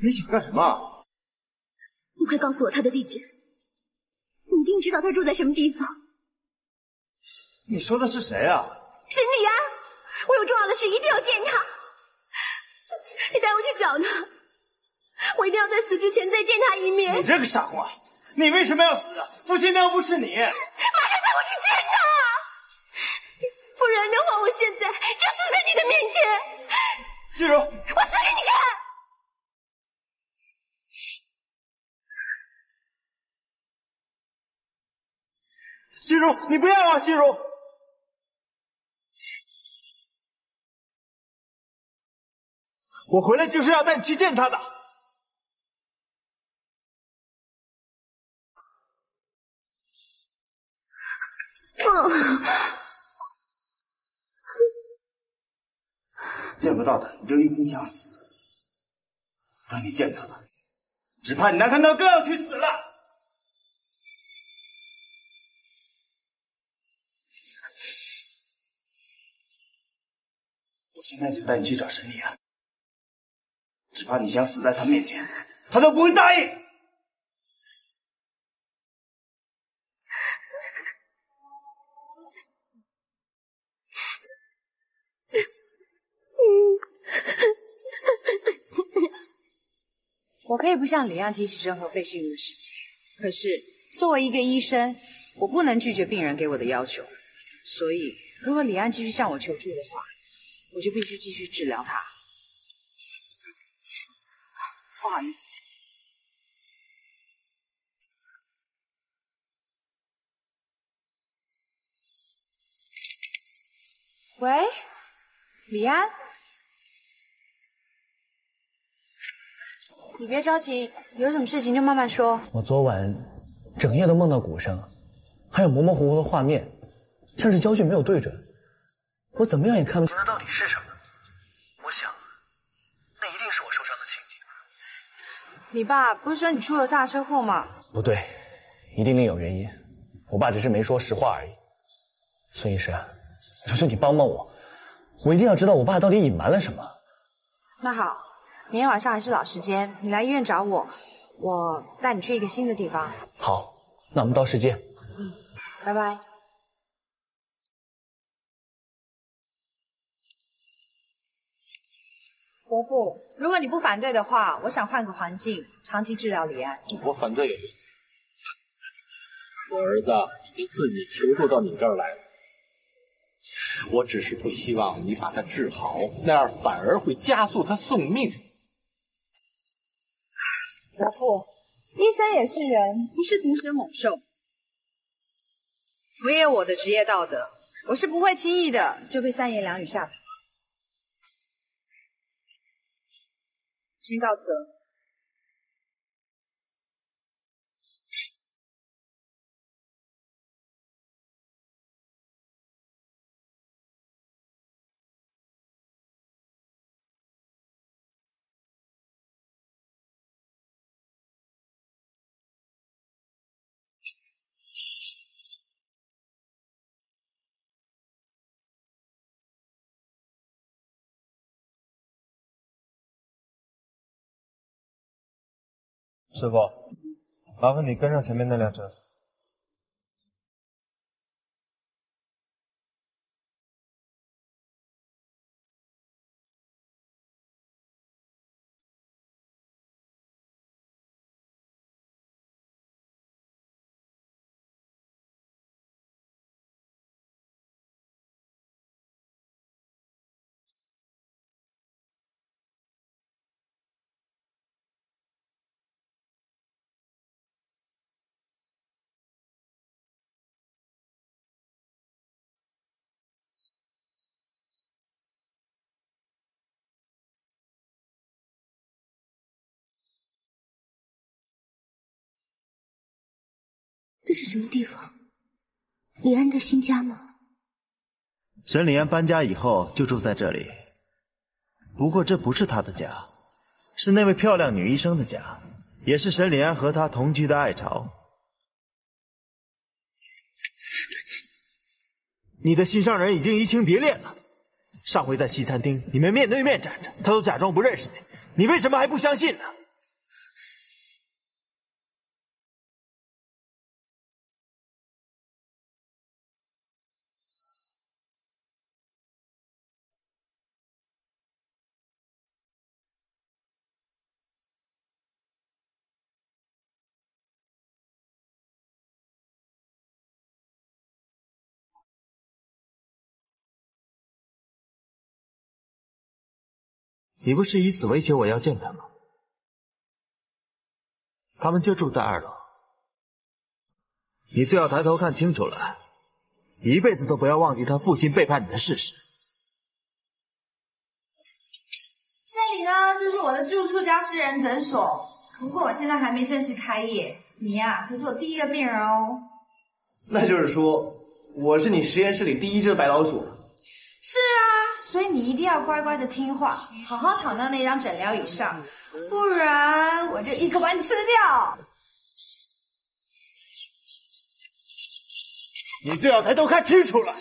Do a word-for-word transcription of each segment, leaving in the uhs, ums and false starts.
你想干什么？ 你快告诉我他的地址，你一定知道他住在什么地方。 你说的是谁啊？ 是李安，我有重要的事一定要见他。你带我去找他，我一定要在死之前再见他一面。 你这个傻瓜，你为什么要死？负心娘夫是你，马上带我去见他，不然的话，我现在就死在你的面前。 虚荣， 我死给你看！ 虚荣，你不要啊，虚荣！我回来就是要带你去见他的。 嗯。 见不到他，你就一心想死；当你见到他，只怕你难看到更要去死了。我现在就带你去找沈礼安，只怕你想死在他面前，他都不会答应。 我可以不向李安提起任何被性的事情，可是作为一个医生，我不能拒绝病人给我的要求。所以，如果李安继续向我求助的话，我就必须继续治疗他。不好意思。喂，李安。你别着急，有什么事情就慢慢说。 我昨晚整夜都梦到鼓声，还有模模糊糊的画面，像是焦距没有对准，我怎么样也看不清它到底是什么。我想，那一定是我受伤的情景。 你爸不是说你出了大车祸吗？ 不对，一定另有原因。我爸只是没说实话而已。孙医师，求求你帮帮我，我一定要知道我爸到底隐瞒了什么。 那好。明天晚上还是老时间，你来医院找我，我带你去一个新的地方。 好，那我们到时见。 嗯，拜拜。伯父，如果你不反对的话，我想换个环境，长期治疗李安。 我反对。我儿子已经自己求助到你这儿来了，我只是不希望你把他治好，那样反而会加速他送命。 伯父，医生也是人，不是毒蛇猛兽。我也有我的职业道德，我是不会轻易的就被三言两语吓跑。先告辞了。 师傅，麻烦你跟上前面那辆车。 这是什么地方？李安的新家吗？ 沈礼安搬家以后就住在这里，不过这不是他的家，是那位漂亮女医生的家，也是沈礼安和她同居的爱巢。你的心上人已经移情别恋了。上回在西餐厅，你们面对面站着，他都假装不认识你，你为什么还不相信呢？ 你不是以此威胁我要见他吗？他们就住在二楼，你最好抬头看清楚了，一辈子都不要忘记他父亲背叛你的事实。 这里呢，就是我的住处加私人诊所，不过我现在还没正式开业。你呀、啊，可是我第一个病人哦。 那就是说，我是你实验室里第一只白老鼠。 是啊，所以你一定要乖乖的听话，好好躺到那张诊疗椅上，不然我就一口把你吃掉。 你最好抬头看清楚了，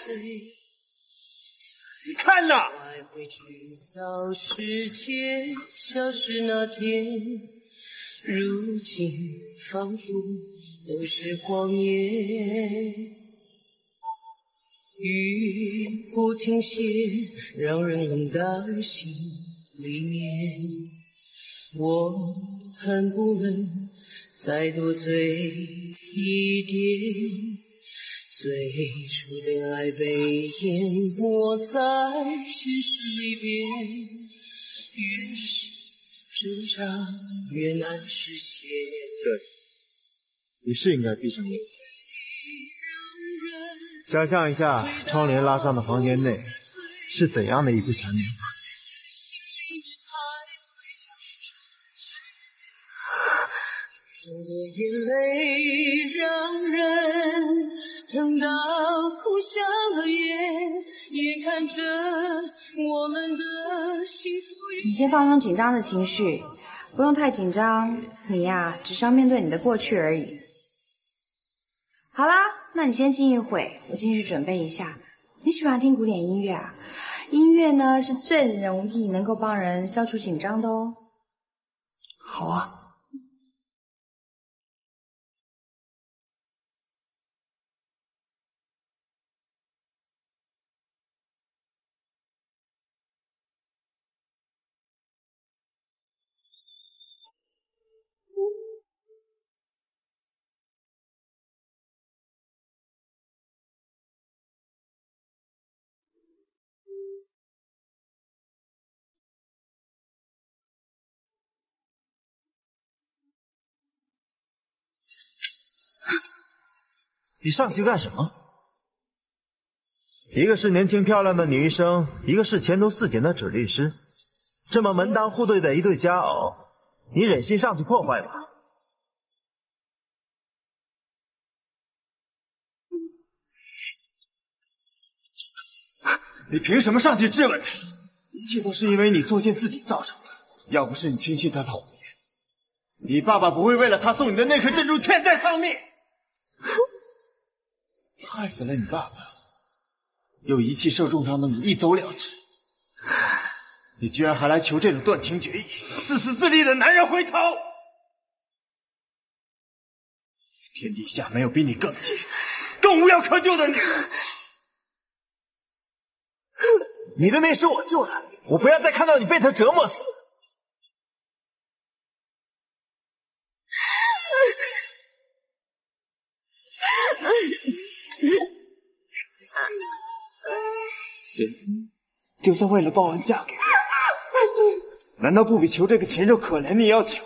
你看呐！ 到世界消失那天，如今仿佛都是谎言。雨不停歇，让人冷到心里面。我恨不能再多醉一点。最初的爱被淹没在现实里边，越是挣扎越难实现。 对，你是应该闭上眼睛，想象一下窗帘拉上的房间内是怎样的一副缠绵。 中的眼泪让人疼到哭瞎了眼，眼看着我们的幸福。 你先放松紧张的情绪，不用太紧张，你呀、啊，只是要面对你的过去而已。好啦，那你先静一会，我进去准备一下。你喜欢听古典音乐啊？音乐呢是最容易能够帮人消除紧张的哦。 好啊。你上去干什么？一个是年轻漂亮的女医生，一个是前途似锦的准律师，这么门当户对的一对佳偶，你忍心上去破坏吗？你凭什么上去质问他？一切都是因为你作践自己造成的。要不是你轻信他的谎言，你爸爸不会为了他送你的那颗珍珠天在上面。害死了你爸爸，又遗弃受重伤的你一走了之，你居然还来求这种断情绝义、自私自利的男人回头！天底下没有比你更贱、更无药可救的女人。你的命是我救的，我不要再看到你被他折磨死。行，就算为了报恩嫁给我，难道不比求这个禽兽可怜你要强吗？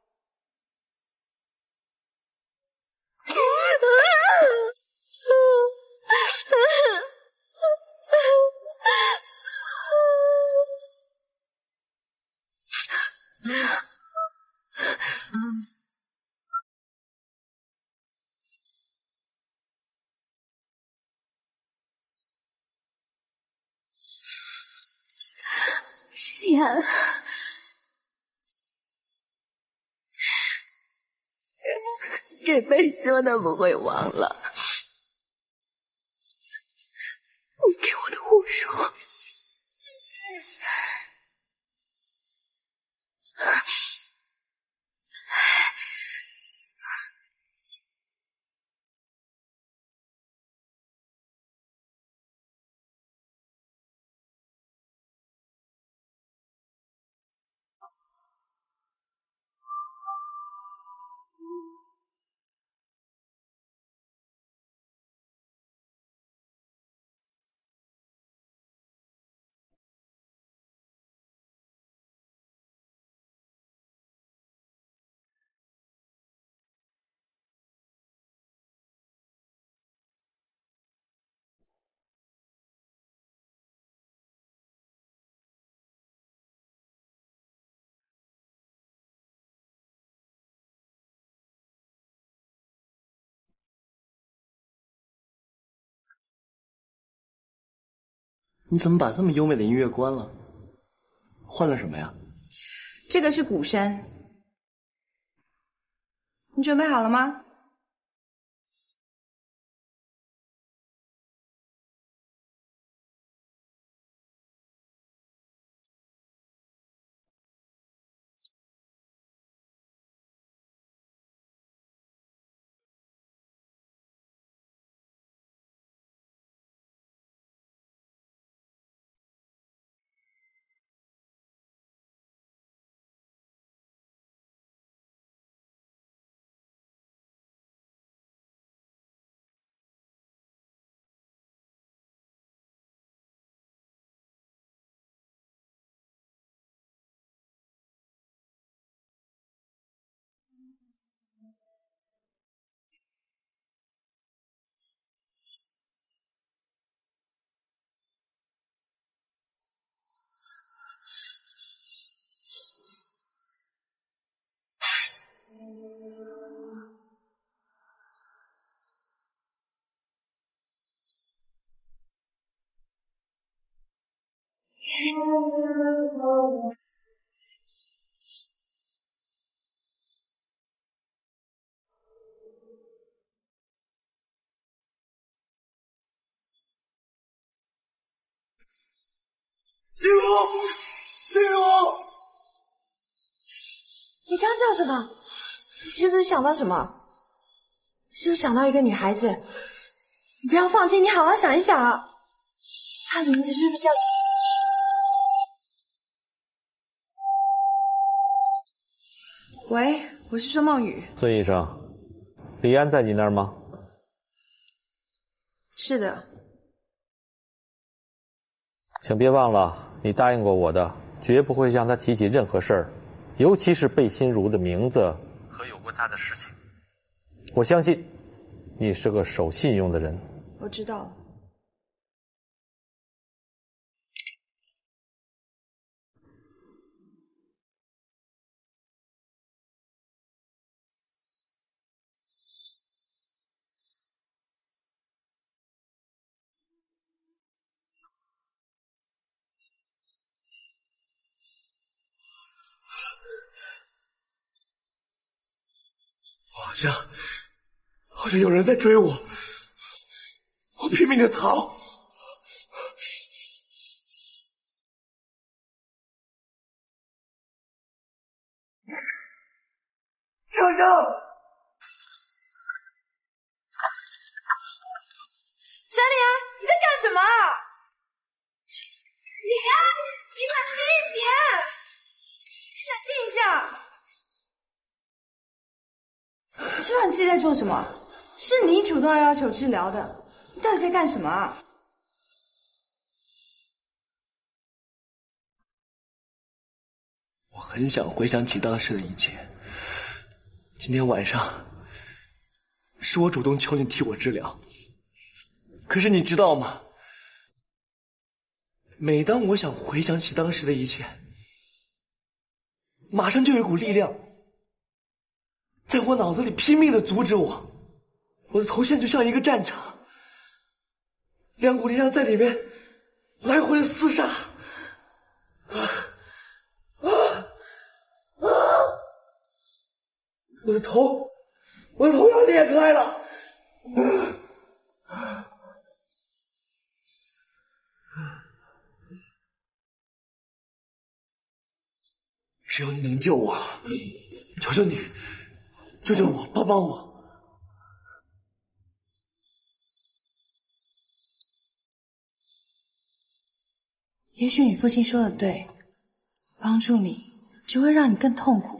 心安，这辈子我都不会忘了你给我的护手。 你怎么把这么优美的音乐关了？换了什么呀？ 这个是鼓声。你准备好了吗？ 心如，心如， 你刚叫什么？你是不是想到什么？是不是想到一个女孩子？你不要放弃，你好好想一想啊。她的名字是不是叫谁？喂，我是孙梦雨。 孙医生，李安在你那儿吗？ 是的。 请别忘了，你答应过我的，绝不会向他提起任何事儿，尤其是贝心如的名字和有关他的事情。我相信你是个守信用的人。 我知道了。 好像，好像有人在追我，我拼命的逃。强强， 山里安，你在干什么？李安，你冷静一点，你冷静一下。你知道你自己在做什么？是你主动要要求治疗的，你到底在干什么啊？ 我很想回想起当时的一切。今天晚上是我主动求你替我治疗，可是你知道吗？每当我想回想起当时的一切，马上就有一股力量在我脑子里拼命的阻止我，我的头现在就像一个战场，两股力量在里面来回的厮杀。啊啊啊！我的头，我的头要裂开了。只有你能救我，求求你，救救我，帮帮我！ 也许你父亲说的对，帮助你只会让你更痛苦。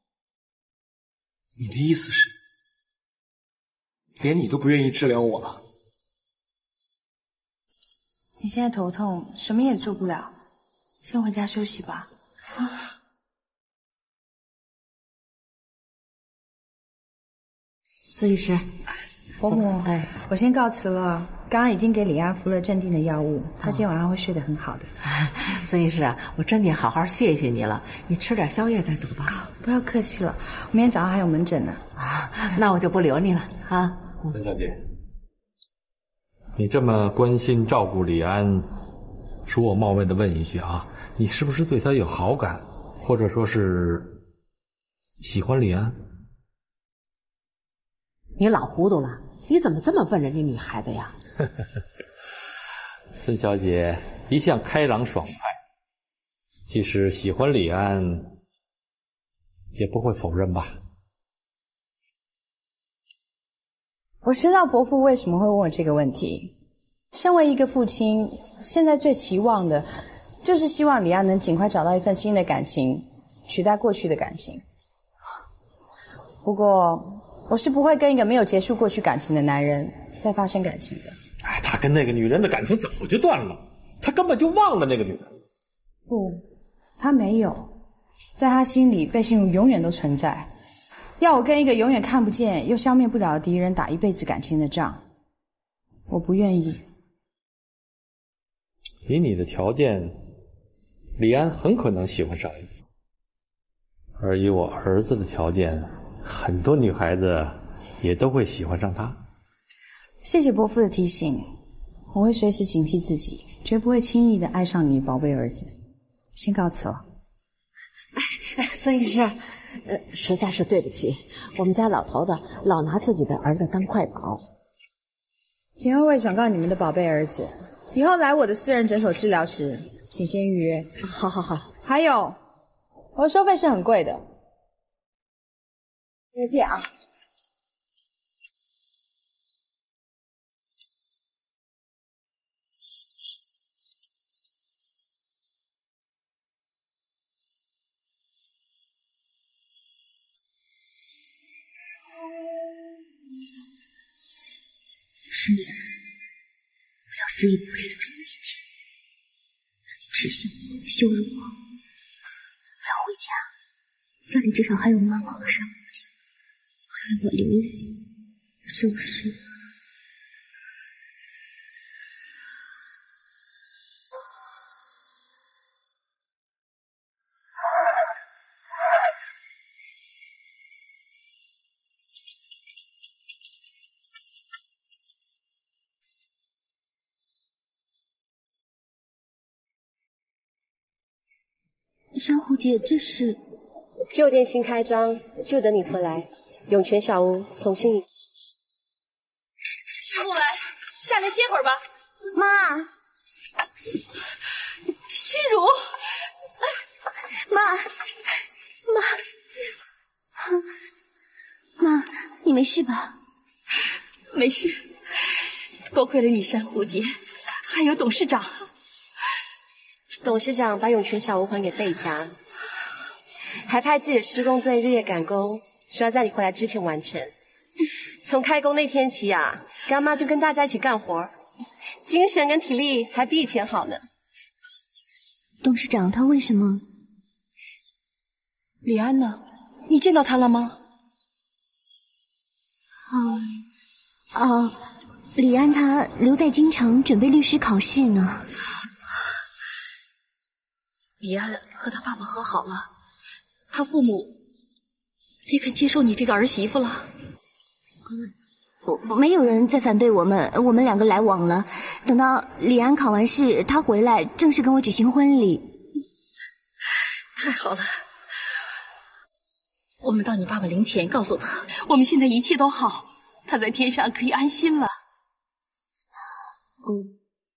你的意思是，连你都不愿意治疗我了？ 你现在头痛，什么也做不了，先回家休息吧。啊。 苏医师， 伯母，哎，我先告辞了。刚刚已经给李安服了镇定的药物，他今天晚上会睡得很好的。 苏医师，我真得好好谢谢你了。你吃点宵夜再走吧。 啊，不要客气了，明天早上还有门诊呢。 啊，那我就不留你了啊。 孙小姐，你这么关心照顾李安， 恕我冒昧的问一句啊，你是不是对他有好感，或者说是喜欢李安？ 你老糊涂了，你怎么这么问人家女孩子呀？ 孙小姐一向开朗爽快，即使喜欢李安，也不会否认吧？ 我知道伯父为什么会问我这个问题。身为一个父亲，现在最期望的，就是希望李安能尽快找到一份新的感情，取代过去的感情。不过，我是不会跟一个没有结束过去感情的男人再发生感情的。 哎，他跟那个女人的感情早就断了，他根本就忘了那个女人。 不，他没有，在他心里，背信如永远都存在。要我跟一个永远看不见又消灭不了的敌人打一辈子感情的仗，我不愿意。 以你的条件，李安很可能喜欢上你，而以我儿子的条件，很多女孩子也都会喜欢上他。 谢谢伯父的提醒，我会随时警惕自己，绝不会轻易的爱上你宝贝儿子。先告辞了。 哎，孙医师，呃，实在是对不起，我们家老头子老拿自己的儿子当快宝。 请二位转告你们的宝贝儿子，以后来我的私人诊所治疗时，请先预约。 好好好。 还有，我的收费是很贵的。再见啊。 是你，不要肆意不会死在你面前，你耻笑我，羞辱我。我要回家，家里至少还有妈妈和山母亲会为我流泪，是不是？珊瑚姐，这是旧店新开张，就等你回来。涌泉小屋重新。 珊瑚来，下来歇会儿吧。妈，心如，妈，妈，妈，你没事吧？没事，多亏了你，珊瑚姐，还有董事长。 董事长把涌泉小屋还给贝家，还派自己的施工队日夜赶工，说要在你回来之前完成。从开工那天起啊，干妈就跟大家一起干活，精神跟体力还比以前好呢。 董事长他为什么？ 李安呢？你见到他了吗？ 哦，哦，李安他留在京城准备律师考试呢。 李安和他爸爸和好了，他父母也肯接受你这个儿媳妇了。 嗯，没有人再反对我们，我们两个来往了。等到李安考完试，他回来正式跟我举行婚礼。 太好了，我们到你爸爸灵前告诉他，我们现在一切都好，他在天上可以安心了。 嗯，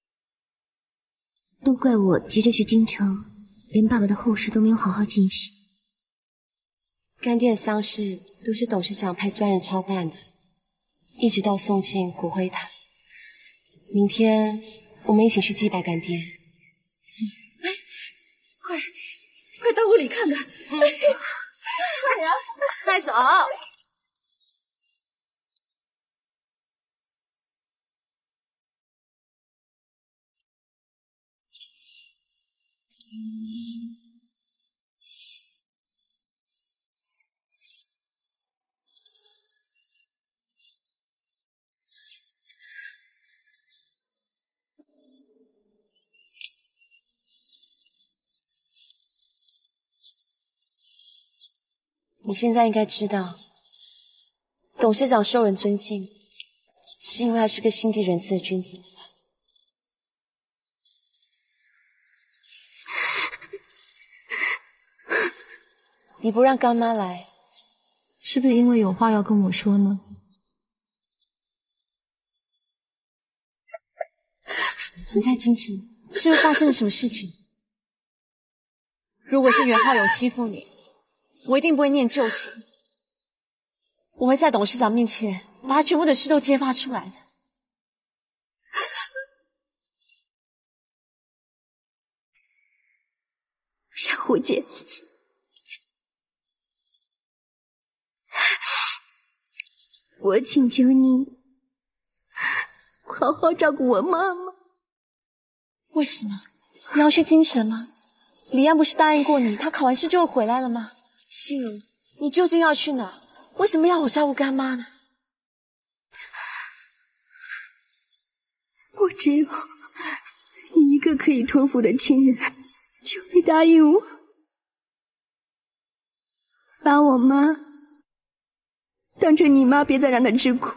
都怪我急着去京城。连爸爸的后事都没有好好进行。 干爹的丧事都是董事长派专人操办的，一直到送进骨灰坛。明天我们一起去祭拜干爹。 哎，快快到屋里看看！嗯、快呀， 快走！你现在应该知道，董事长受人尊敬，是因为他是个心地仁慈的君子。 你不让干妈来， 是不是因为有话要跟我说呢？ 你在京城是不是发生了什么事情？如果是袁浩勇欺负你，我一定不会念旧情，我会在董事长面前把他全部的事都揭发出来的。 珊瑚姐，我请求你好好照顾我妈妈。 为什么？你要去京城吗？李安不是答应过你，他考完试就会回来了吗？心如，你究竟要去哪？为什么要我照顾干妈呢？ 我只有你一个可以托付的亲人，求你答应我，把我妈当成你妈，别再让她吃苦。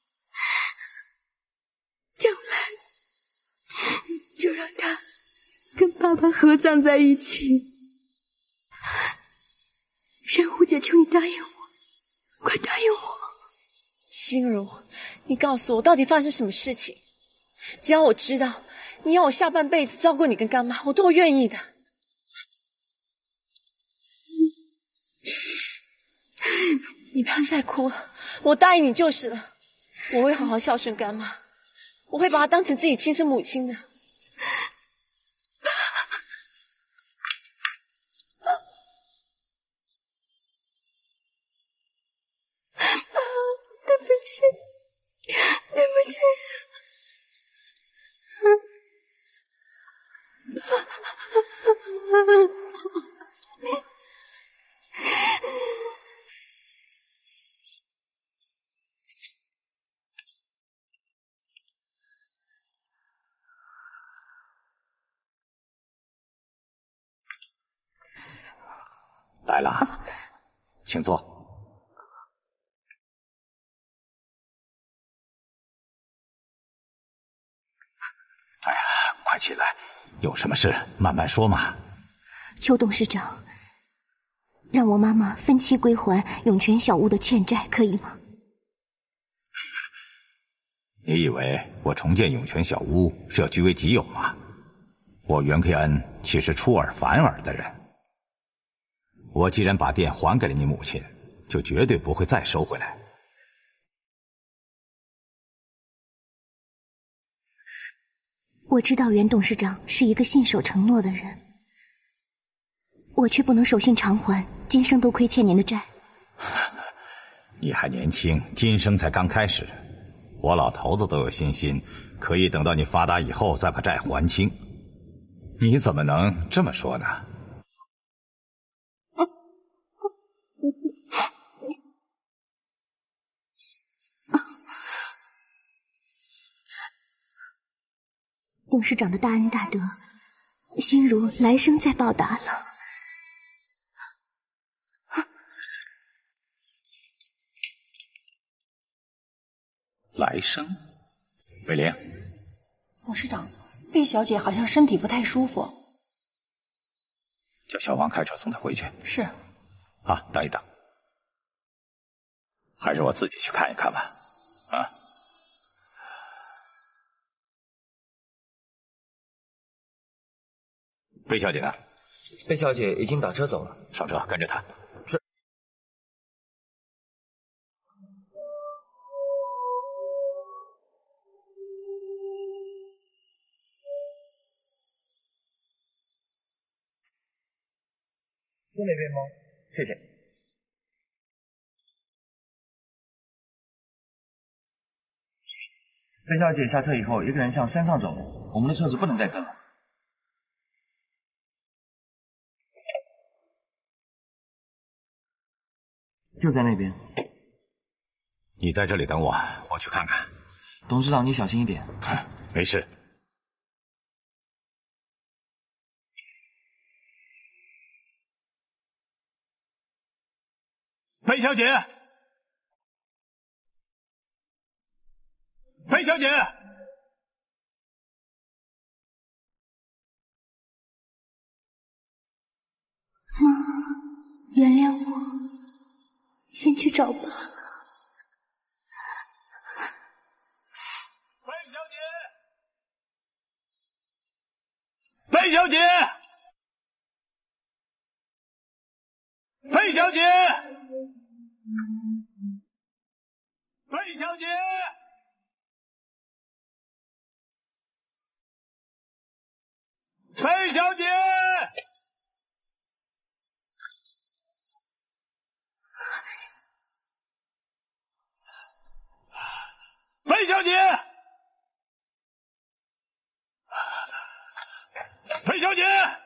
将来就让她跟爸爸合葬在一起。珊瑚姐，求你答应我，快答应我！ 心如，你告诉我到底发生什么事情？只要我知道，你要我下半辈子照顾你跟干妈，我都愿意的。你不要再哭了，我答应你就是了。我会好好孝顺干妈，我会把她当成自己亲生母亲的。 对不起，对不起。 来了，请坐。哎呀，快起来，有什么事慢慢说嘛。 邱董事长，让我妈妈分期归还涌泉小屋的欠债，可以吗？ 你以为我重建涌泉小屋是要据为己有吗？我袁克恩岂是出尔反尔的人？我既然把店还给了你母亲，就绝对不会再收回来。 我知道袁董事长是一个信守承诺的人，我却不能守信偿还，今生都亏欠您的债。 你还年轻，今生才刚开始，我老头子都有信心，可以等到你发达以后再把债还清。你怎么能这么说呢？ 董事长的大恩大德，心如来生再报答了。 来生，伟玲， 董事长，毕小姐好像身体不太舒服。 叫小王开车送她回去。 是。 啊，等一等，还是我自己去看一看吧。啊。贝小姐呢？ 贝小姐已经打车走了。 上车，跟着她。 是。 是那边吗？ 谢谢。 贝小姐下车以后，一个人向山上走，我们的车子不能再跟了。就在那边。 你在这里等我，我去看看。 董事长，你小心一点。 没事。贝小姐，贝小姐， 妈，原谅我。 找爸了。 贝小姐，贝小姐，贝小姐，贝小姐。 贝小姐，贝小姐，贝小姐，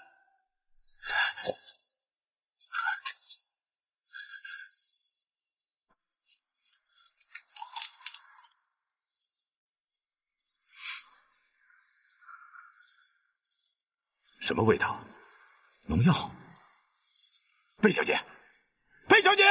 什么味道？农药？贝小姐，贝小姐，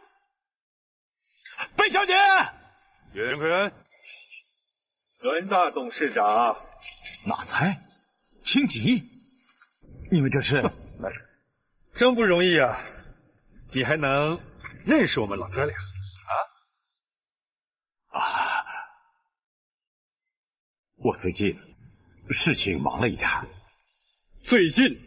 贝小姐， 袁奎恩，袁大董事长， 哪才？轻吉，你们这是？ 真不容易啊！你还能认识我们老哥俩啊？啊！我最近事情忙了一点。 最近，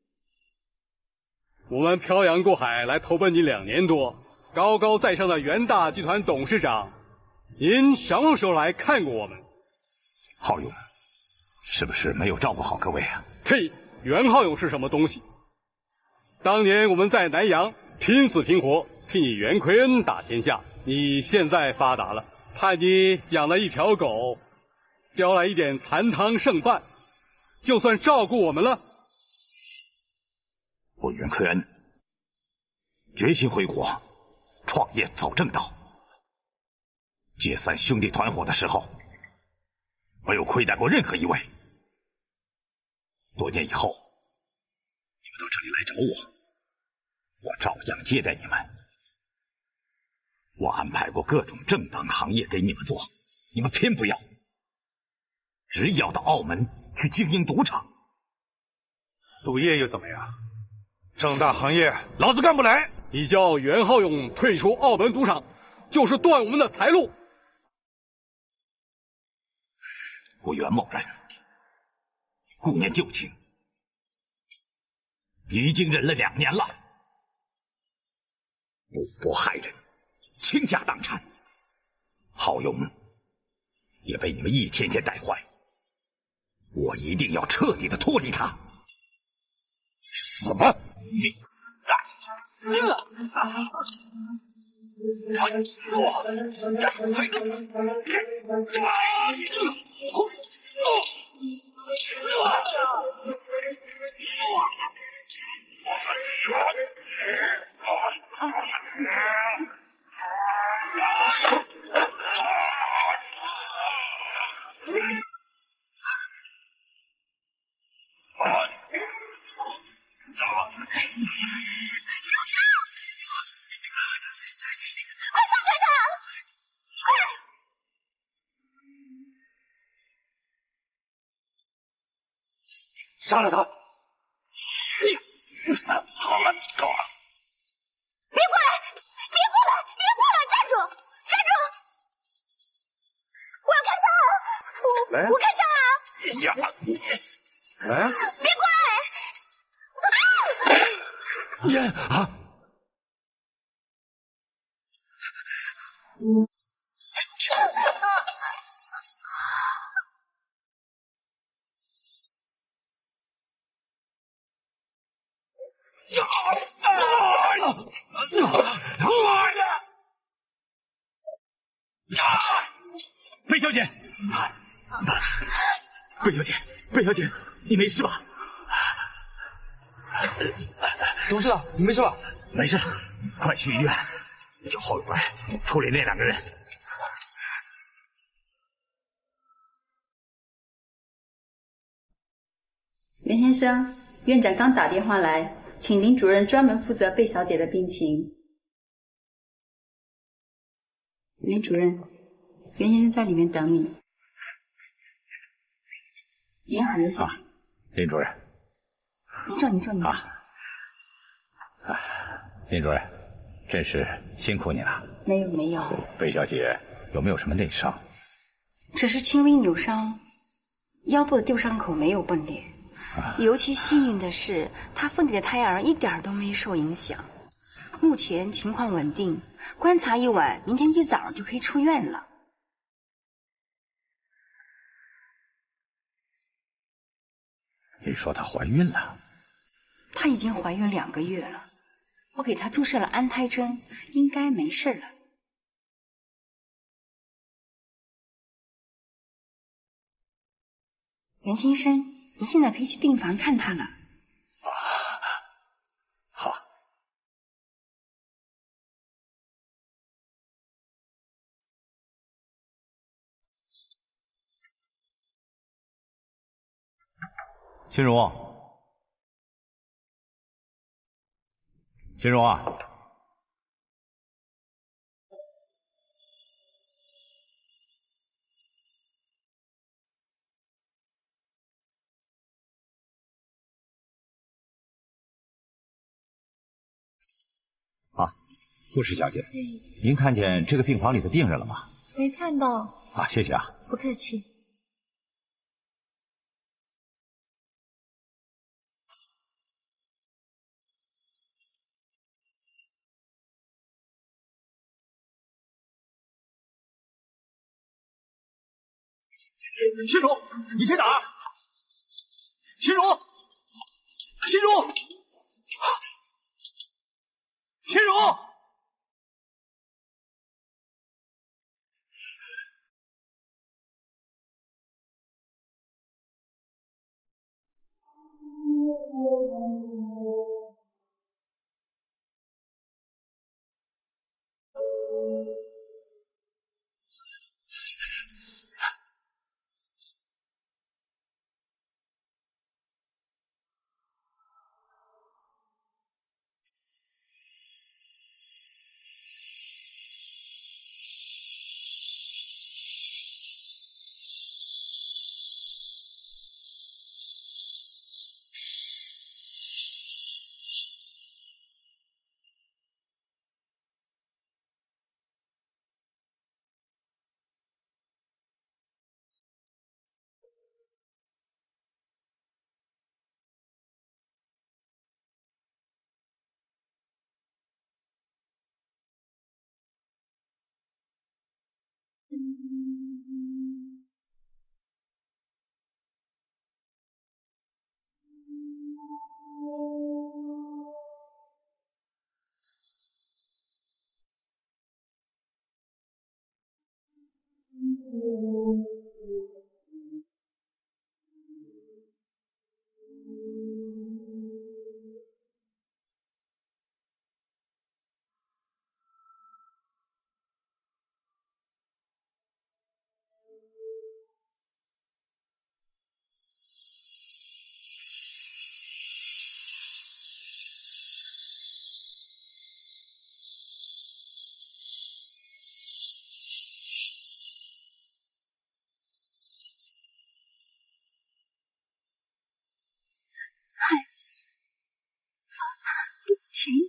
我们漂洋过海来投奔你两年多，高高在上的元大集团董事长，您什么时候来看过我们？ 浩勇，是不是没有照顾好各位啊？ 呸！袁浩勇是什么东西？当年我们在南阳拼死拼活替你袁奎恩打天下，你现在发达了，盼你养了一条狗，叼来一点残汤剩饭，就算照顾我们了。 我袁奎恩决心回国创业走正道，解散兄弟团伙的时候，没有亏待过任何一位。多年以后，你们到这里来找我，我照样接待你们。我安排过各种正当行业给你们做，你们偏不要，只要到澳门去经营赌场。 赌业又怎么样？ 正大行业，老子干不来！ 你叫袁浩勇退出澳门赌场，就是断我们的财路。 我袁某人顾念旧情，已经忍了两年了。赌博害人，倾家荡产，浩勇也被你们一天天带坏。我一定要彻底的脱离他。 死吧！你啊！啊！ 杀了他！ 你好了，够了！ 别过来！别过来！别过来！站住！站住！我要开枪啊！我来， 我开枪啊！ 呀，你来！ 别过来！ 呀啊！ 嗯。 贝小姐，贝小姐，贝小姐，你没事吧？ 董事长，你没事吧？ 没事，快去医院，叫浩勇来处理那两个人。 袁先生，院长刚打电话来，请林主任专门负责贝小姐的病情。林主任，袁先生在里面等你。您好，您好。 啊，林主任。 您坐，您坐，您坐。 啊，啊，林主任，真是辛苦你了。 没有没有， 贝小姐有没有什么内伤？ 只是轻微扭伤，腰部的旧伤口没有崩裂。啊、尤其幸运的是，她腹内的胎儿一点都没受影响，目前情况稳定，观察一晚，明天一早就可以出院了。 你说她怀孕了？ 她已经怀孕两个月了，我给她注射了安胎针，应该没事了。袁先生，你现在可以去病房看她了。 啊，好。心如，心如啊，啊，护士小姐，您看见这个病房里的病人了吗？ 没看到。 啊，谢谢啊。 不客气。 心如，你在哪儿？心如，心如，心如。 孩子，对不起你。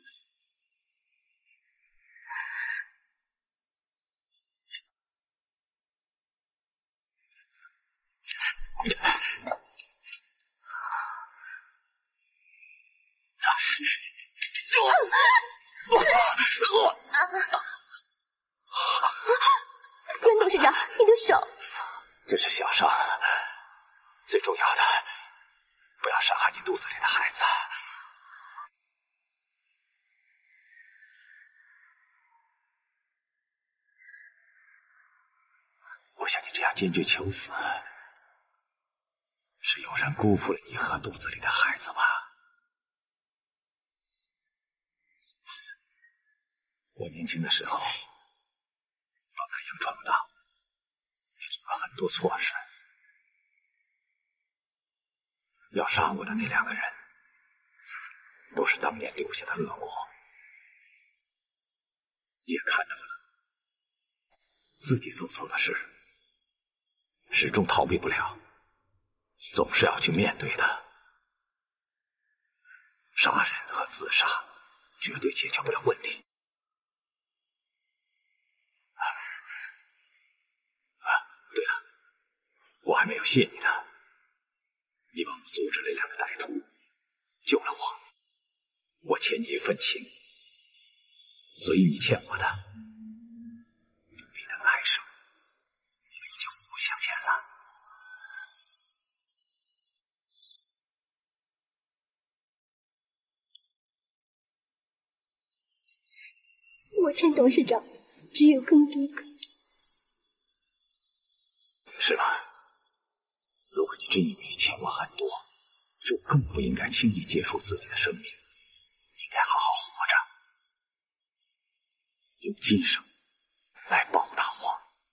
袁董事长，你的手。 这是小伤，最重要的，不要伤害你肚子里的孩子。我像你这样坚决求死，是有人辜负了你和肚子里的孩子吗？我年轻的时候，帮南阳闯荡，也做了很多错事。要杀我的那两个人，都是当年留下的恶果。也看到了，自己做错的事，始终逃避不了，总是要去面对的。杀人和自杀绝对解决不了问题。 我还没有谢你呢。你帮我阻止了两个歹徒，救了我，我欠你一份情，所以你欠我的比他们还少，我们已经互不相欠了。 我欠董事长只有更多更多。 是吗？如果你真以为欠我很多，就更不应该轻易结束自己的生命，应该好好活着，用今生来报答我。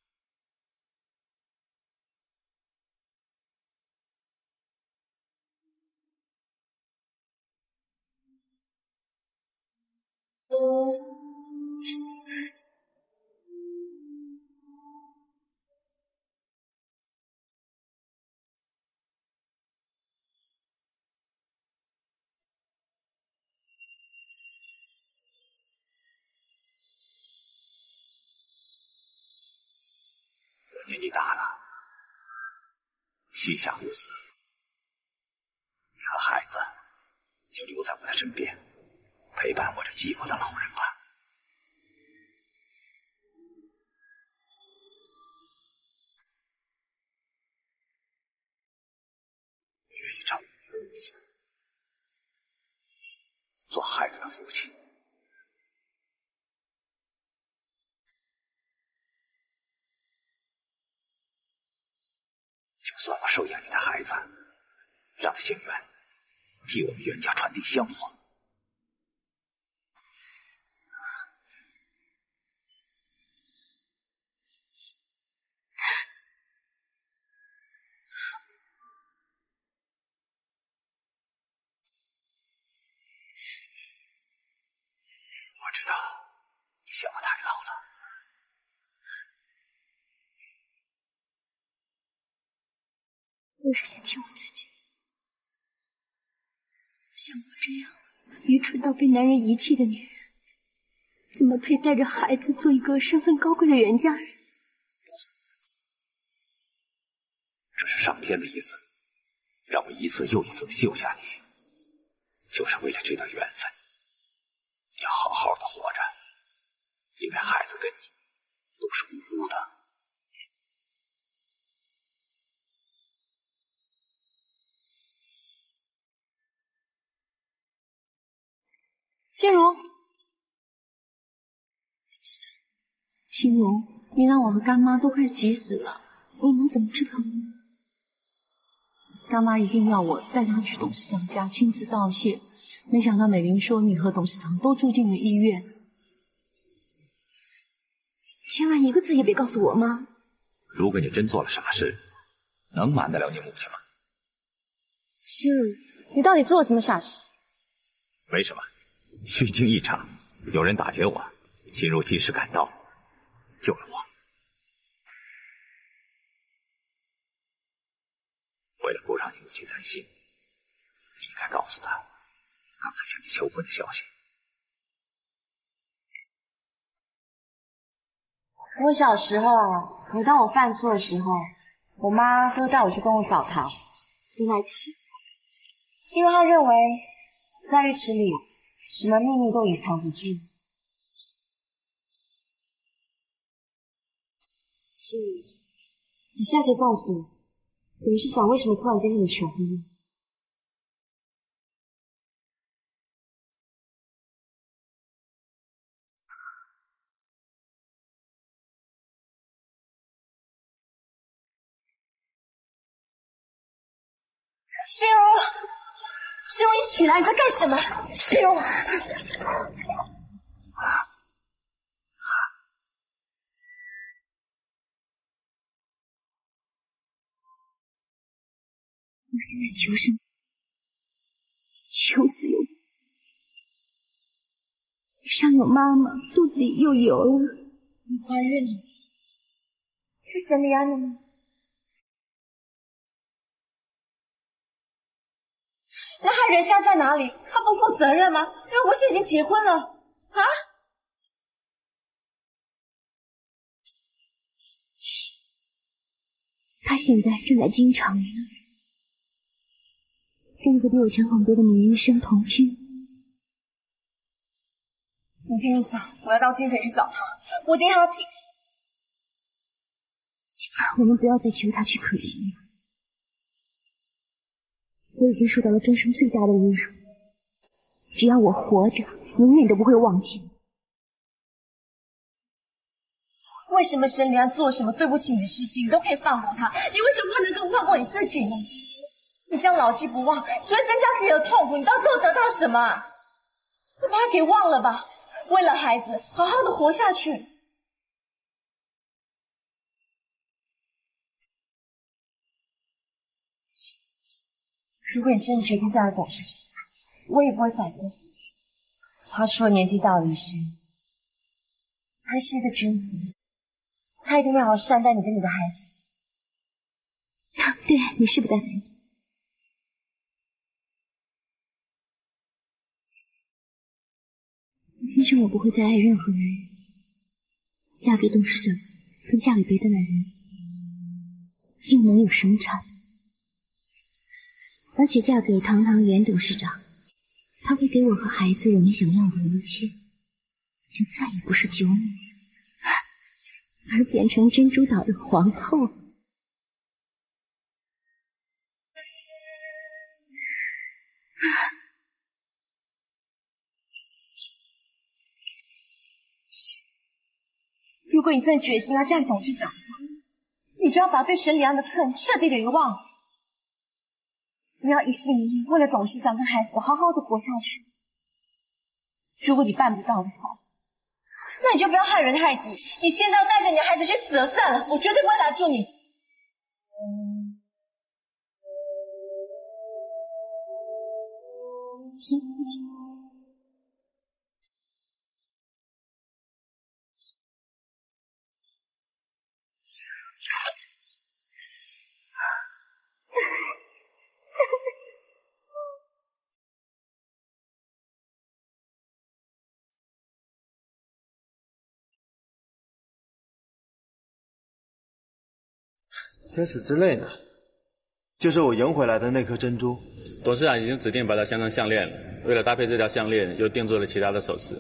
我年纪大了，膝下无子，你和孩子就留在我的身边，陪伴我这寂寞的老人吧。我愿意照顾你的日子，做孩子的父亲。就算我收养你的孩子，让他姓袁，替我们袁家传递香火。我知道你嫌我太老了。 我是嫌弃我自己，像我这样愚蠢到被男人遗弃的女人，怎么配带着孩子做一个身份高贵的袁家人？ 这是上天的意思，让我一次又一次的救下你，就是为了这段缘分。你要好好的活着，因为孩子跟你都是无辜的。 心如，心如，你让我和干妈都快急死了，你们怎么知道？干妈一定要我带她去董事长家亲自道谢，没想到美玲说你和董事长都住进了医院，千万一个字也别告诉我妈。 如果你真做了啥事，能瞒得了你母亲吗？ 心如，你到底做了什么傻事？ 没什么。虚惊一场，有人打劫我，心如及时赶到，救了我。为了不让你母亲担心，你应该告诉她刚才向你求婚的消息。 我小时候啊，每当我犯错的时候，我妈都带我去公园澡堂跟她一起洗澡，因为她认为在浴池里什么秘密都隐藏不住。是，你现在可以告诉我，董事长为什么突然间跟你求婚呢？ 心如，心如，你起来，你在干什么？心如，我现在求生，求死有苦。上有妈妈，肚子里又有了，你怀孕了，是沈丽安的吗？那他人现在在哪里？他不负责任吗？又不是已经结婚了啊？他他现在正在京城呢，跟一个比我强很多的女医生同居。 你听意思，我要到京城去找他，我一定要替。 行了，我们不要再求他去可怜了。我已经受到了终生最大的侮辱，只要我活着，永远都不会忘记。 为什么沈礼安做了什么对不起你的事情，你都可以放过他？你为什么不能更放过你自己呢？你这样牢记不忘，只会增加自己的痛苦。你到最后得到什么？把他给忘了吧。为了孩子，好好的活下去。如果你真的决定嫁给董事长，我也不会反对。他说年纪大了医生，他是一个君子，他一定要好好善待你跟你的孩子。 对，你是不带反对。我听说我不会再爱任何男人，嫁给董事长跟嫁给别的男人又能有什么差别？而且嫁给堂堂袁董事长，他会给我和孩子我们想要的一切，就再也不是九女，而变成珍珠岛的皇后。 如果你真的决心要嫁给董事长，你就要把对沈礼安的恨彻底的遗忘。你要一心一意为了董事长跟孩子好好的活下去。如果你办不到的话，那你就不要害人害己。你现在要带着你的孩子去死了算了，我绝对不会拦住你。 行，行。 天使之泪呢？就是我赢回来的那颗珍珠。 董事长已经指定把它镶成项链了，为了搭配这条项链，又定做了其他的首饰。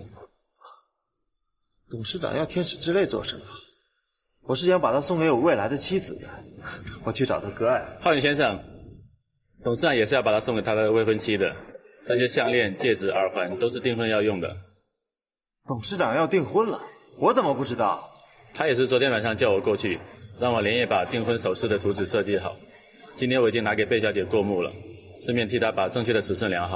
董事长要天使之泪做什么？我是想把它送给我未来的妻子的，我去找他割爱。 浩宇先生，董事长也是要把它送给他的未婚妻的。这些项链、戒指、耳环都是订婚要用的。 董事长要订婚了，我怎么不知道？ 他也是昨天晚上叫我过去，让我连夜把订婚首饰的图纸设计好。今天我已经拿给贝小姐过目了，顺便替她把正确的尺寸量好。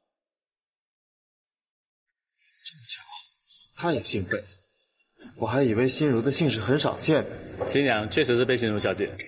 这么巧，她也姓贝，我还以为心如的姓氏很少见呢。 新娘确实是贝心如小姐。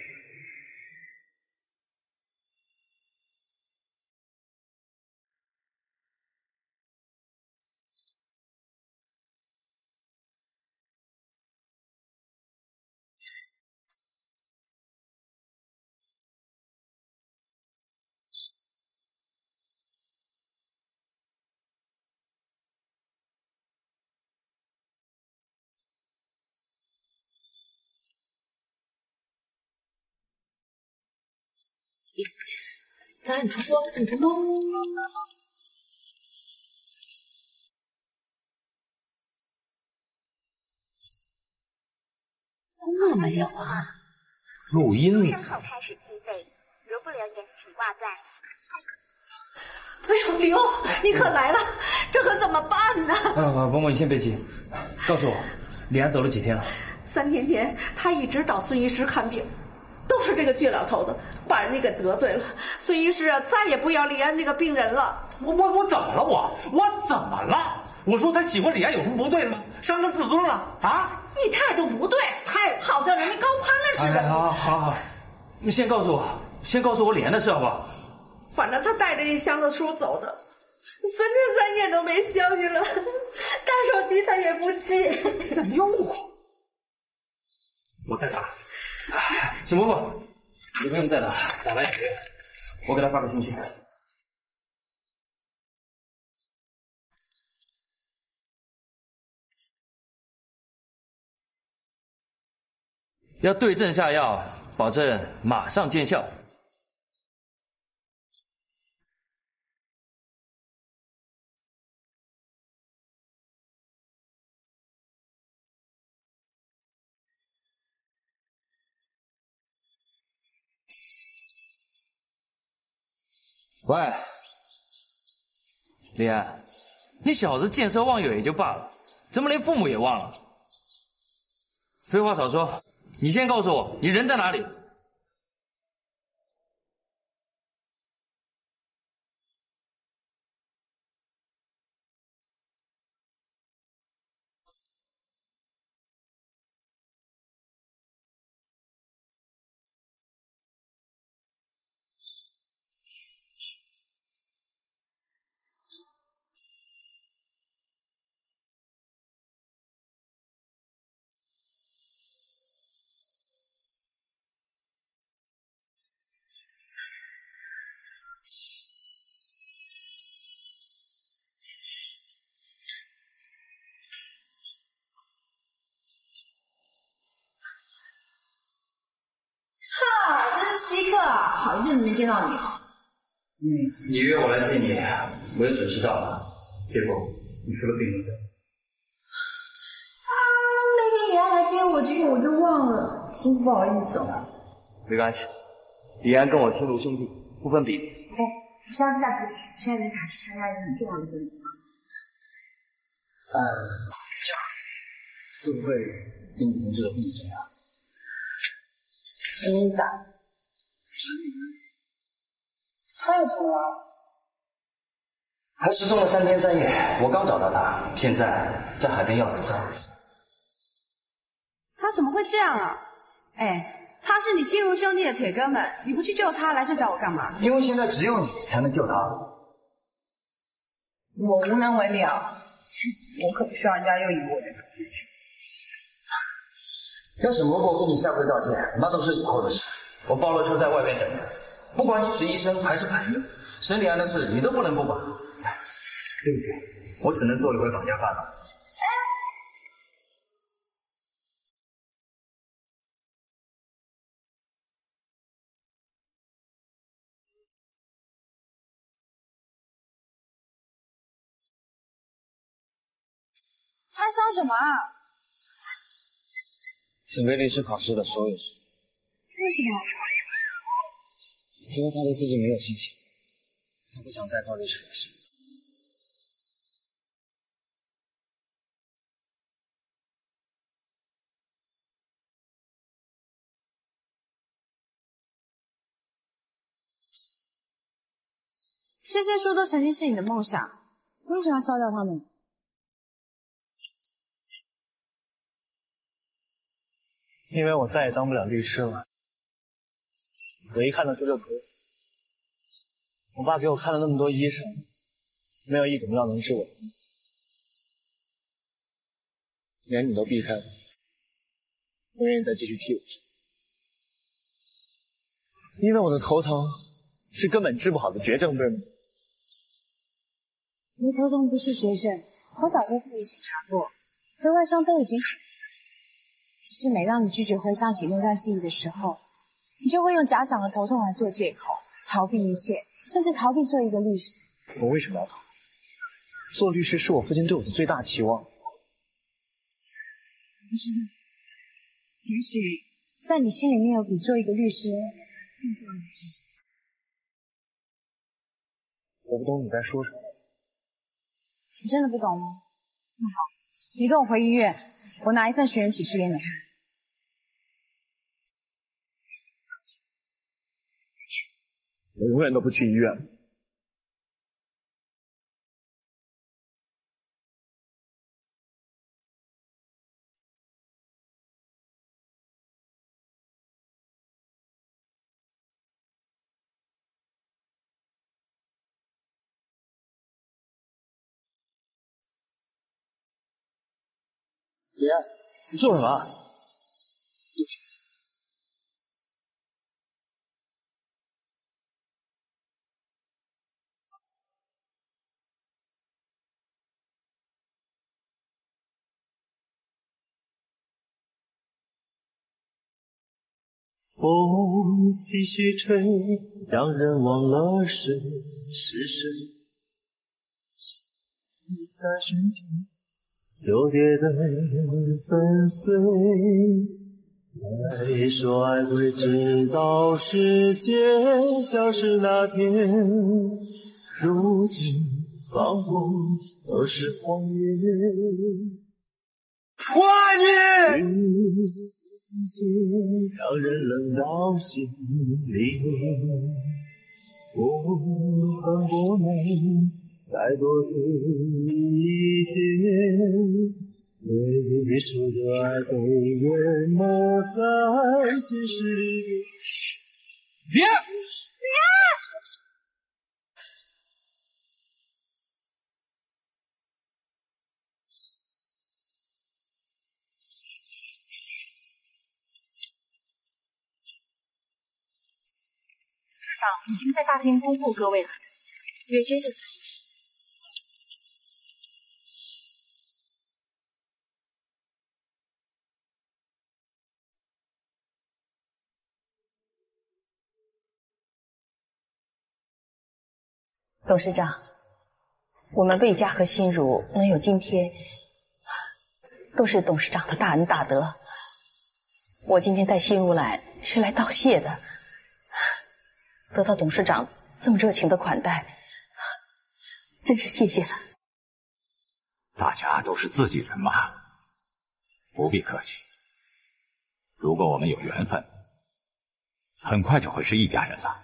咱出光，咱出光。那没有啊？ 录音。 人口开始计费，如不留言，请挂断。 哎呦，李欧，你可来了，这可怎么办呢？ 啊，伯母，你先别急，告诉我，李安走了几天了？ 三天前，他一直找孙医师看病。都是这个倔老头子把人家给得罪了，孙医师啊，再也不要李安这个病人了。 我我我怎么了？我我怎么了？我说他喜欢李安有什么不对的吗？伤他自尊了啊？ 你态度不对， 太好像人家高攀了似的。 哎，好，好，好，你先告诉我，先告诉我李安的事好不好？ 反正他带着一箱子书走的，三天三夜都没消息了，打手机他也不接。 这诱惑， 我在打。沈伯伯，你不用再打了，打完也可以。我给他发个信息。要对症下药， 保证马上见效。喂，李安，你小子见色忘友也就罢了，怎么连父母也忘了？废话少说，你先告诉我，你人在哪里？ 哈，真是稀客啊！好一阵子没见到你了。 嗯，你约我来见你，我也准时到了。结果你出了病危。 啊，那天李安来接我，结果我就忘了，真是不好意思哦。 没关系，李安跟我亲如兄弟，不分彼此。 哎，我下次再补，我现在得赶去参加一个很重要的婚礼。 呃，这样会不会跟你同事的婚礼怎样？ 什么意思啊？他又怎么了？ 还失踪了三天三夜，我刚找到他，现在在海边药子上。 他怎么会这样啊？哎，他是你亲如兄弟的铁哥们，你不去救他，来这找我干嘛？ 因为现在只有你才能救他。 我无能为力啊，我可不需要人家又以我为荣。 要是蘑菇跟你下跪道歉，那都是以后的事。我包了车在外面等着，不管你是医生还是朋友，沈礼安的事你都不能不管。对不起，我只能做一回绑架犯了。 他想什么啊？ 准备律师考试的所有事。 为什么？ 因为他对自己没有信心，他不想再靠律师考试。 这些书都曾经是你的梦想，为什么要烧掉它们？ 因为我再也当不了律师了。我一看到书就头疼。我爸给我看了那么多医生，没有一种药能治我的病，连你都避开我，没人再继续替我治。因为我的头疼是根本治不好的绝症病。 你的头痛不是绝症，我早就替你检查过，头外伤都已经好了。只是每当你拒绝回想起那段记忆的时候，你就会用假想的头痛来做借口，逃避一切，甚至逃避做一个律师。 我为什么要逃？做律师是我父亲对我的最大期望。 不知道，也许在你心里面有比做一个律师更重要的事情。 我不懂你在说什么。 你真的不懂吗？那好，你跟我回医院，我拿一份寻人启事给你看。 我永远都不去医院。李安，你做什么？对不起。 风继续吹，让人忘了谁是谁。在瞬间就跌得粉碎。再说爱会直到世界消失那天，如今仿佛都是谎言。我爱你！让人冷到心里，我很不能再多醉一天。最初的爱被淹没在现实里。 别！ 市长已经在大厅恭候各位了。 袁先生在。 董事长，我们贝家和心如能有今天，都是董事长的大恩大德。我今天带心如来是来道谢的，得到董事长这么热情的款待，真是谢谢了。 大家都是自己人嘛，不必客气。如果我们有缘分，很快就会是一家人了。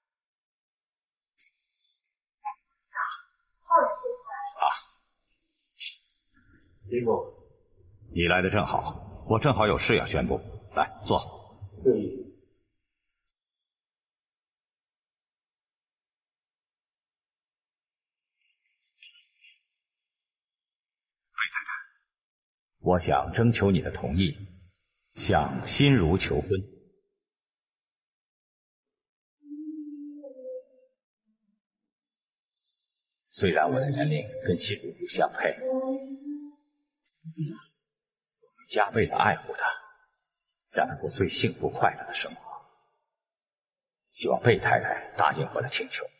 林总， 你来的正好，我正好有事要宣布。来，坐。 对。魏太太，我想征求你的同意，向心如求婚。虽然我的年龄跟心如不相配，我会加倍的爱护她，让她过最幸福快乐的生活。希望贝太太答应我的请求。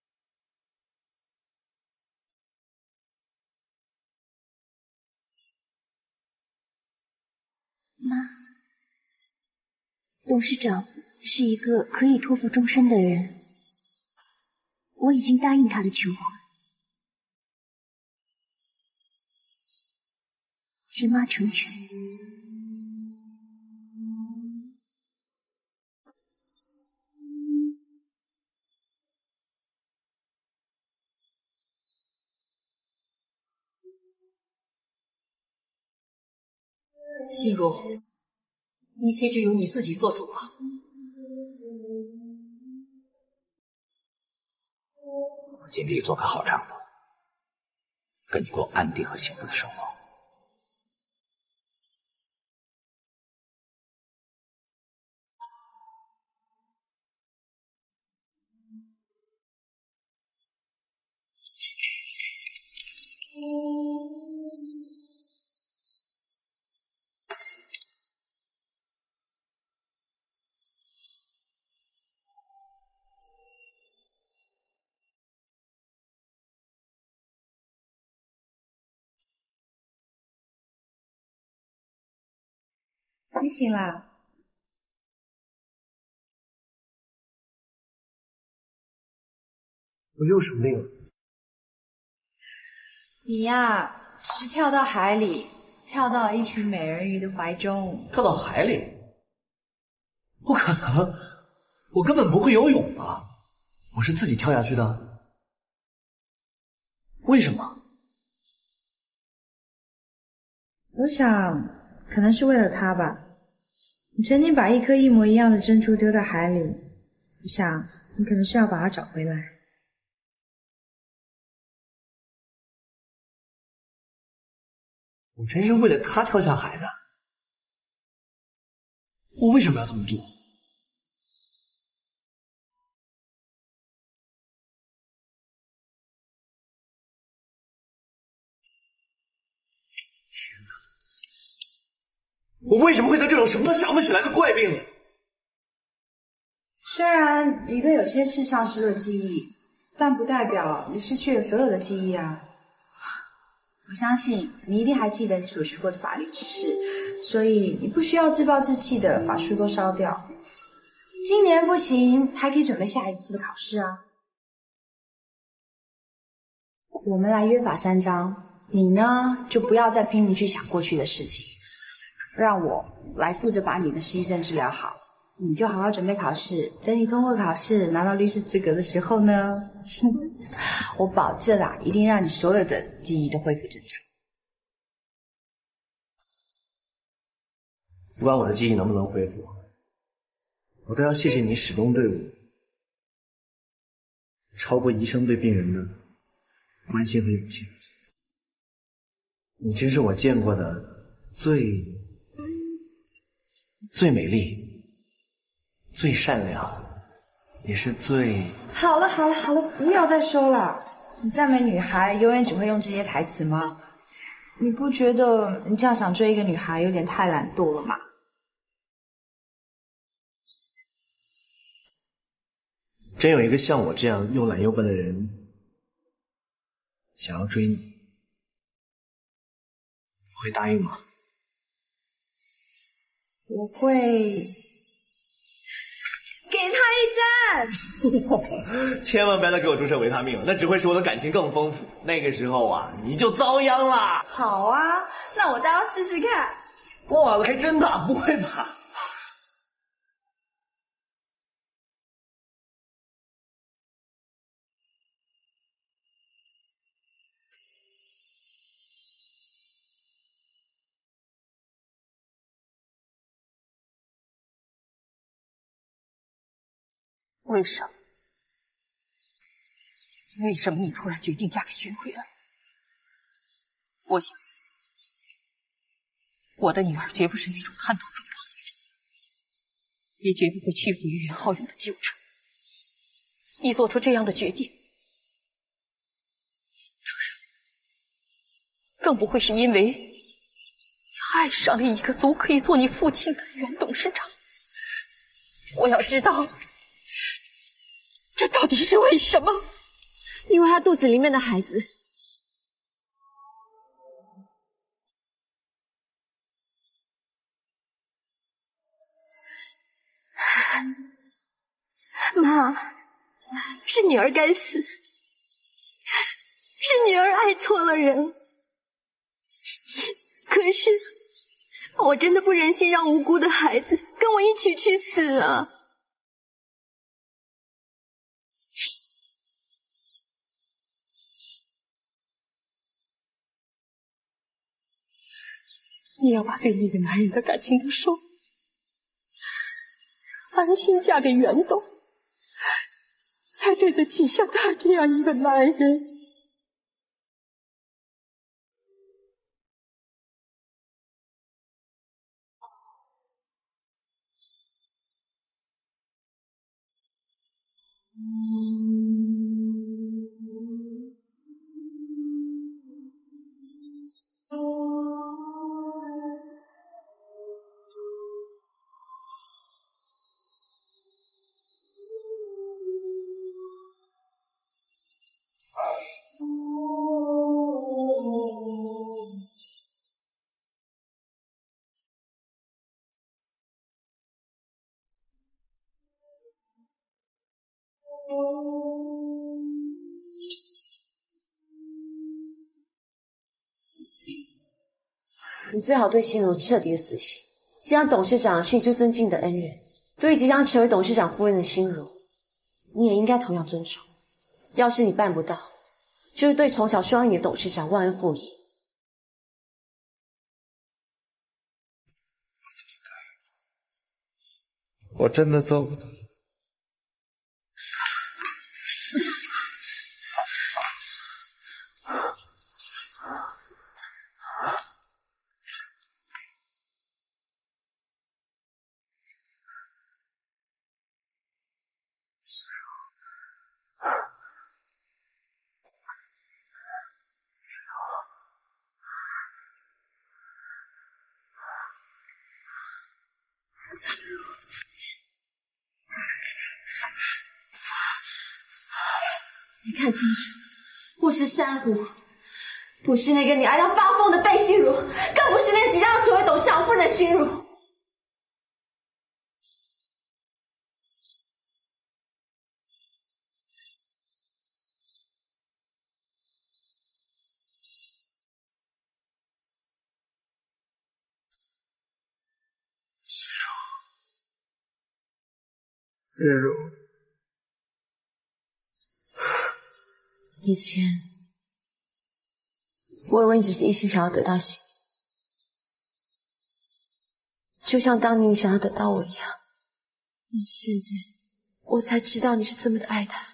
妈，董事长是一个可以托付终身的人，我已经答应他的求婚，请妈成全。 心如，一切就由你自己做主吧。 我尽力做个好丈夫，跟你过安定和幸福的生活。 你醒啦？ 我又什么病了？ 你呀，只是跳到海里，跳到一群美人鱼的怀中。 跳到海里？不可能，我根本不会游泳啊！我是自己跳下去的。为什么？ 我想，可能是为了他吧。你曾经把一颗一模一样的珍珠丢到海里，我想你可能是要把它找回来。 我真是为了他跳下海的，我为什么要这么做？我为什么会得这种什么都想不起来的怪病呢？ 虽然你对有些事丧失了记忆，但不代表你失去了所有的记忆啊。我相信你一定还记得你所学过的法律知识，所以你不需要自暴自弃的把书都烧掉。今年不行，还可以准备下一次的考试啊。我们来约法三章，你呢就不要再拼命去想过去的事情，让我来负责把你的失忆症治疗好。你就好好准备考试，等你通过考试拿到律师资格的时候呢，我保证啊，一定让你所有的记忆都恢复正常。 不管我的记忆能不能恢复，我都要谢谢你始终对我超过医生对病人的关心和勇气。你真是我见过的最最美丽、最善良，也是最…… 好了好了好了，不要再说了。你赞美女孩永远只会用这些台词吗？你不觉得你这样想追一个女孩有点太懒惰了吗？ 真有一个像我这样又懒又笨的人想要追你，你会答应吗？ 我会给他一针。 千万不要再给我注射维他命了，那只会使我的感情更丰富。那个时候啊，你就遭殃了。 好啊，那我倒要试试看。 哇，还真的？不会吧？ 为什么？为什么你突然决定嫁给윤慧恩？我以为我的女儿绝不是那种贪图重宝的人，也绝不会屈服于袁浩勇的纠缠。你做出这样的决定，当然更不会是因为你爱上了一个足可以做你父亲的袁董事长。我要知道，这到底是为什么？ 因为他肚子里面的孩子。妈，是女儿该死，是女儿爱错了人。可是，我真的不忍心让无辜的孩子跟我一起去死啊！ 你要把对那个男人的感情都收了，安心嫁给袁董，才对得起像他这样一个男人。 你最好对心如彻底的死心。既然董事长是你最尊敬的恩人，对于即将成为董事长夫人的心如，你也应该同样尊重。要是你办不到，就是对从小收养你的董事长忘恩负义。 我真的做不到。 你看清楚，不是珊瑚，不是那个你爱到发疯的贝心如，更不是那个即将要成为董事长夫人的心如。 心如， 以前我以为你只是一心想要得到心，就像当年你想要得到我一样。但是现在我才知道你是这么的爱他。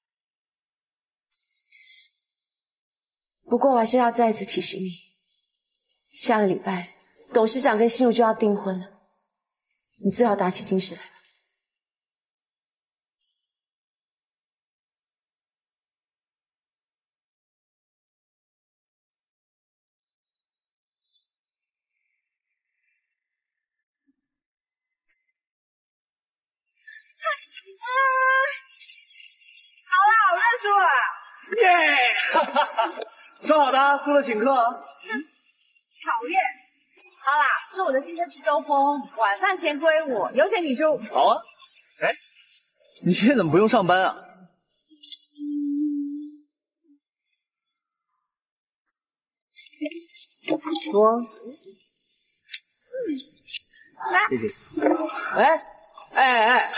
不过我还是要再一次提醒你，下个礼拜董事长跟心如就要订婚了，你最好打起精神来。 说好的，输了请客。 讨厌！好啦，是我的新车去兜风，晚饭钱归我，有钱你出。 好啊。哎，你今天怎么不用上班啊？说。 来， 谢谢。哎哎哎！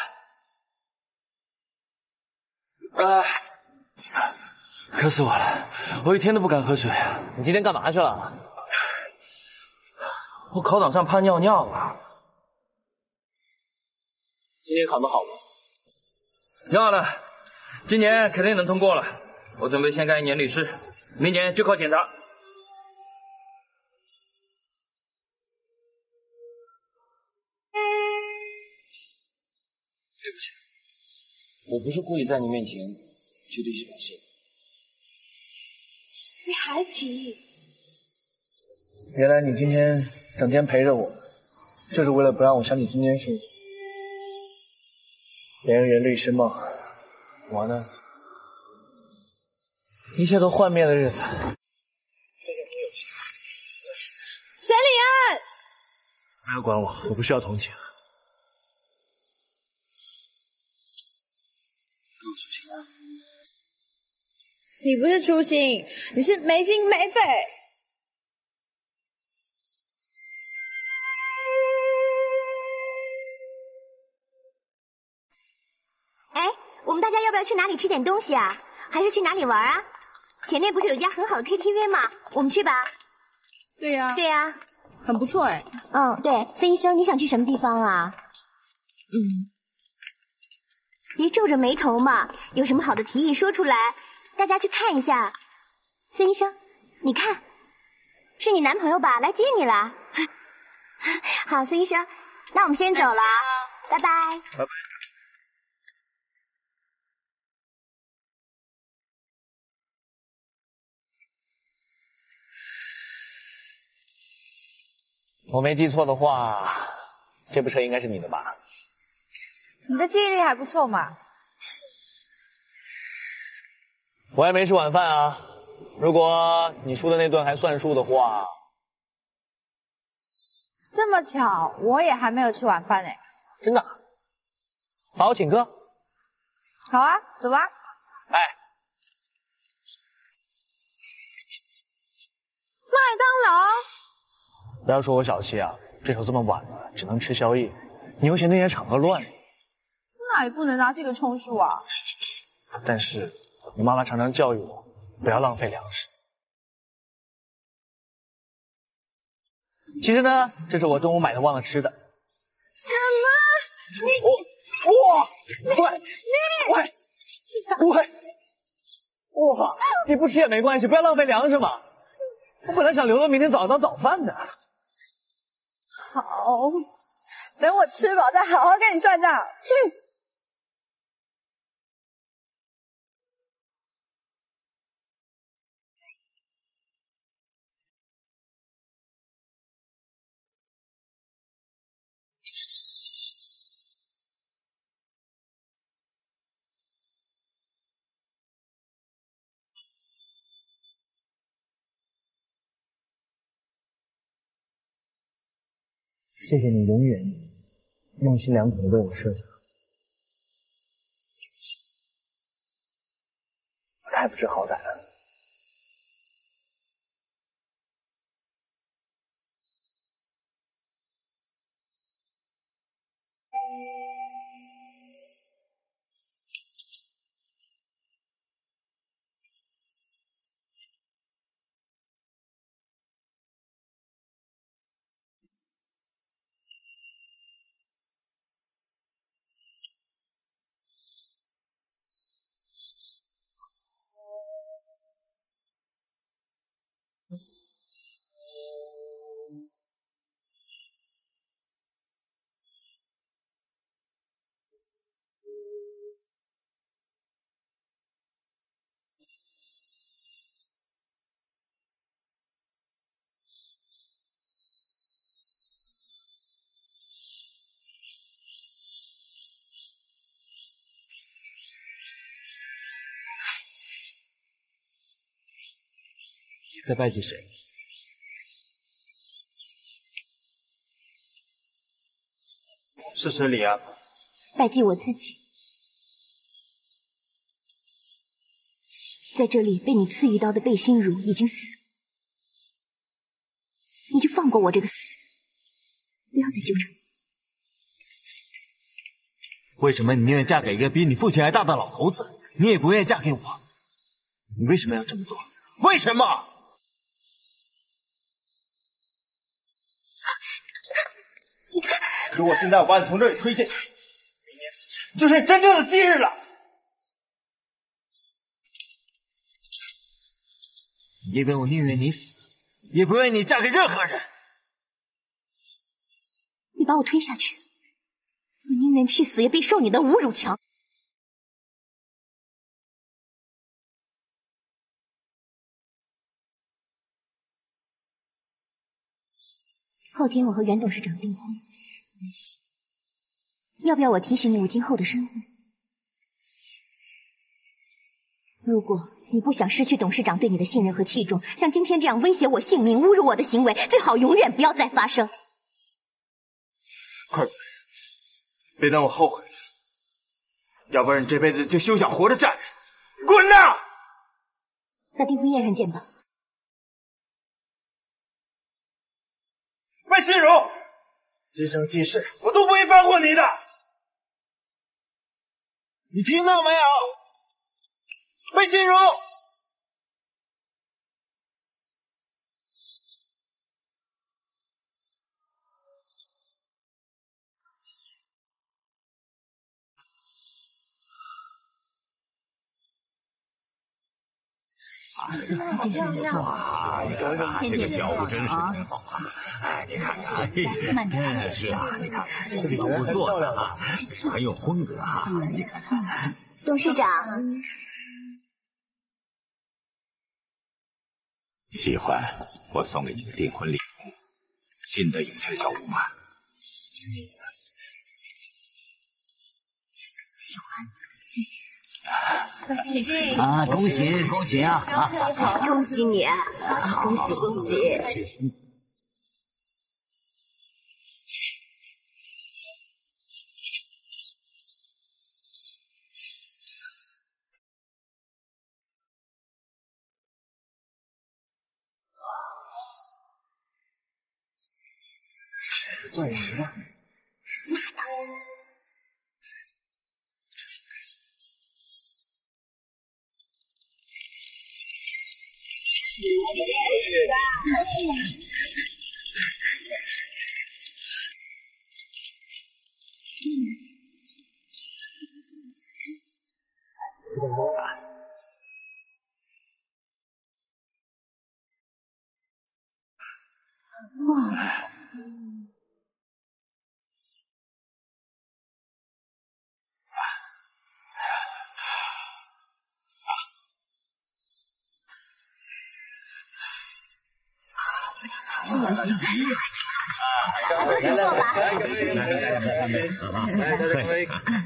啊！渴死我了，我一天都不敢喝水啊！你今天干嘛去了？ 我考场上怕尿尿了。 今天考得好吗？ 挺好的，今年肯定能通过了。我准备先干一年律师，明年就靠检察。对不起，我不是故意在你面前提这些表示。 你还提？ 原来你今天整天陪着我，就是为了不让我想起今天是连人律师梦。我呢，一切都幻灭的日子。谢谢你有心。 沈礼安， 不要管我，我不需要同情。 你不是粗心，你是没心没肺。 哎，我们大家要不要去哪里吃点东西啊？还是去哪里玩啊？前面不是有一家很好的 K T V 吗？我们去吧。 对呀、啊， 对呀、啊， 很不错哎。 嗯，对，孙医生，你想去什么地方啊？嗯。别皱着眉头嘛，有什么好的提议说出来，大家去看一下。孙医生，你看，是你男朋友吧？来接你了。好，孙医生，那我们先走了，拜拜。 拜拜。我没记错的话，这部车应该是你的吧？ 你的记忆力还不错嘛。 我还没吃晚饭啊，如果你输的那顿还算数的话。 这么巧，我也还没有吃晚饭哎。 真的？好，我请客。 好啊，走吧。 哎。 麦当劳。 不要说我小气啊，这时候这么晚了，只能吃宵夜。你又嫌那些场合乱。 那也不能拿这个充数啊。 但是我妈妈常常教育我，不要浪费粮食。其实呢，这是我中午买的忘了吃的。 什么？你我哇喂喂喂哇！你不吃也没关系，不要浪费粮食嘛。我本来想留到明天早上当早饭的。 好，等我吃饱再好好跟你算账。嗯。 谢谢你永远用心良苦的为我设想。对不起，我太不知好歹了。 你在拜祭谁？是谁李安？ 拜祭我自己。在这里被你刺一刀的贝心如已经死了，你就放过我这个死人，不要再纠缠我。 为什么你宁愿嫁给一个比你父亲还大的老头子，你也不愿意嫁给我？你为什么要这么做？为什么？如果现在我把你从这里推进去，明年此时就是你真正的忌日了。因为我宁愿你死，也不愿意你嫁给任何人。 你把我推下去，我宁愿去死，也比受你的侮辱强。后天我和袁董事长订婚，要不要我提醒你我今后的身份？如果你不想失去董事长对你的信任和器重，像今天这样威胁我性命、侮辱我的行为，最好永远不要再发生。 快滚！别等我后悔了，要不然你这辈子就休想活着嫁人。滚呐！ 那订婚宴上见吧。 魏心如，今生今世我都不会放过你的，你听到没有？魏心如。 啊，这个真是不错啊！你看看这个小屋真是挺好啊！哎，你看看，嗯，是啊，你看看这个小屋做的啊，很有风格啊！你看看， 董事长， 喜欢我送给你的订婚礼物，新的涌泉小屋吗？ 喜欢，谢谢。 姐姐啊，恭喜恭喜啊！啊， 恭喜你，恭喜恭喜！ 钻石啊！ 那当然。哇！是有些都请坐吧。 来来来来来，好吧，来来来。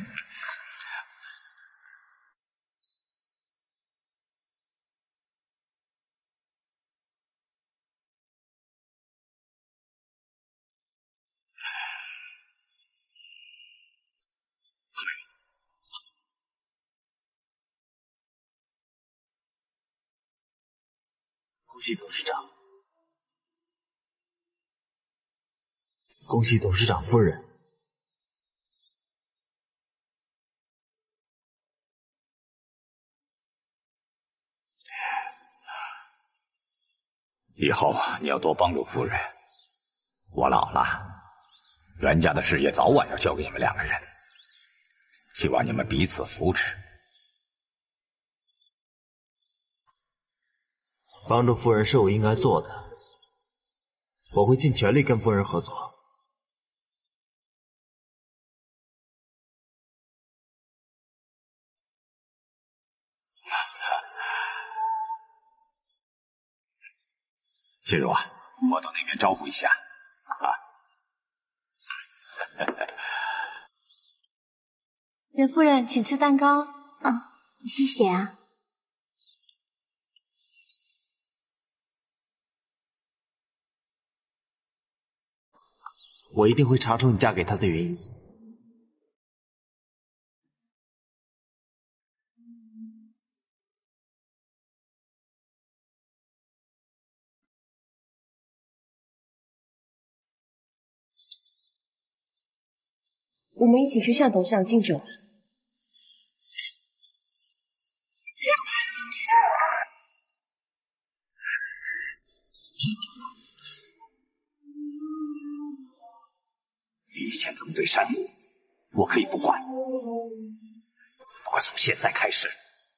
恭喜董事长，恭喜董事长夫人。 以后你要多帮助夫人。我老了，袁家的事业早晚要交给你们两个人，希望你们彼此扶持。 帮助夫人是我应该做的，我会尽全力跟夫人合作。 心如啊，我到那边招呼一下啊。 袁夫人，请吃蛋糕。哦，谢谢啊。 我一定会查出你嫁给他的原因。 我们一起去向董事长敬酒。 你以前怎么对山姆，我可以不管。不过从现在开始，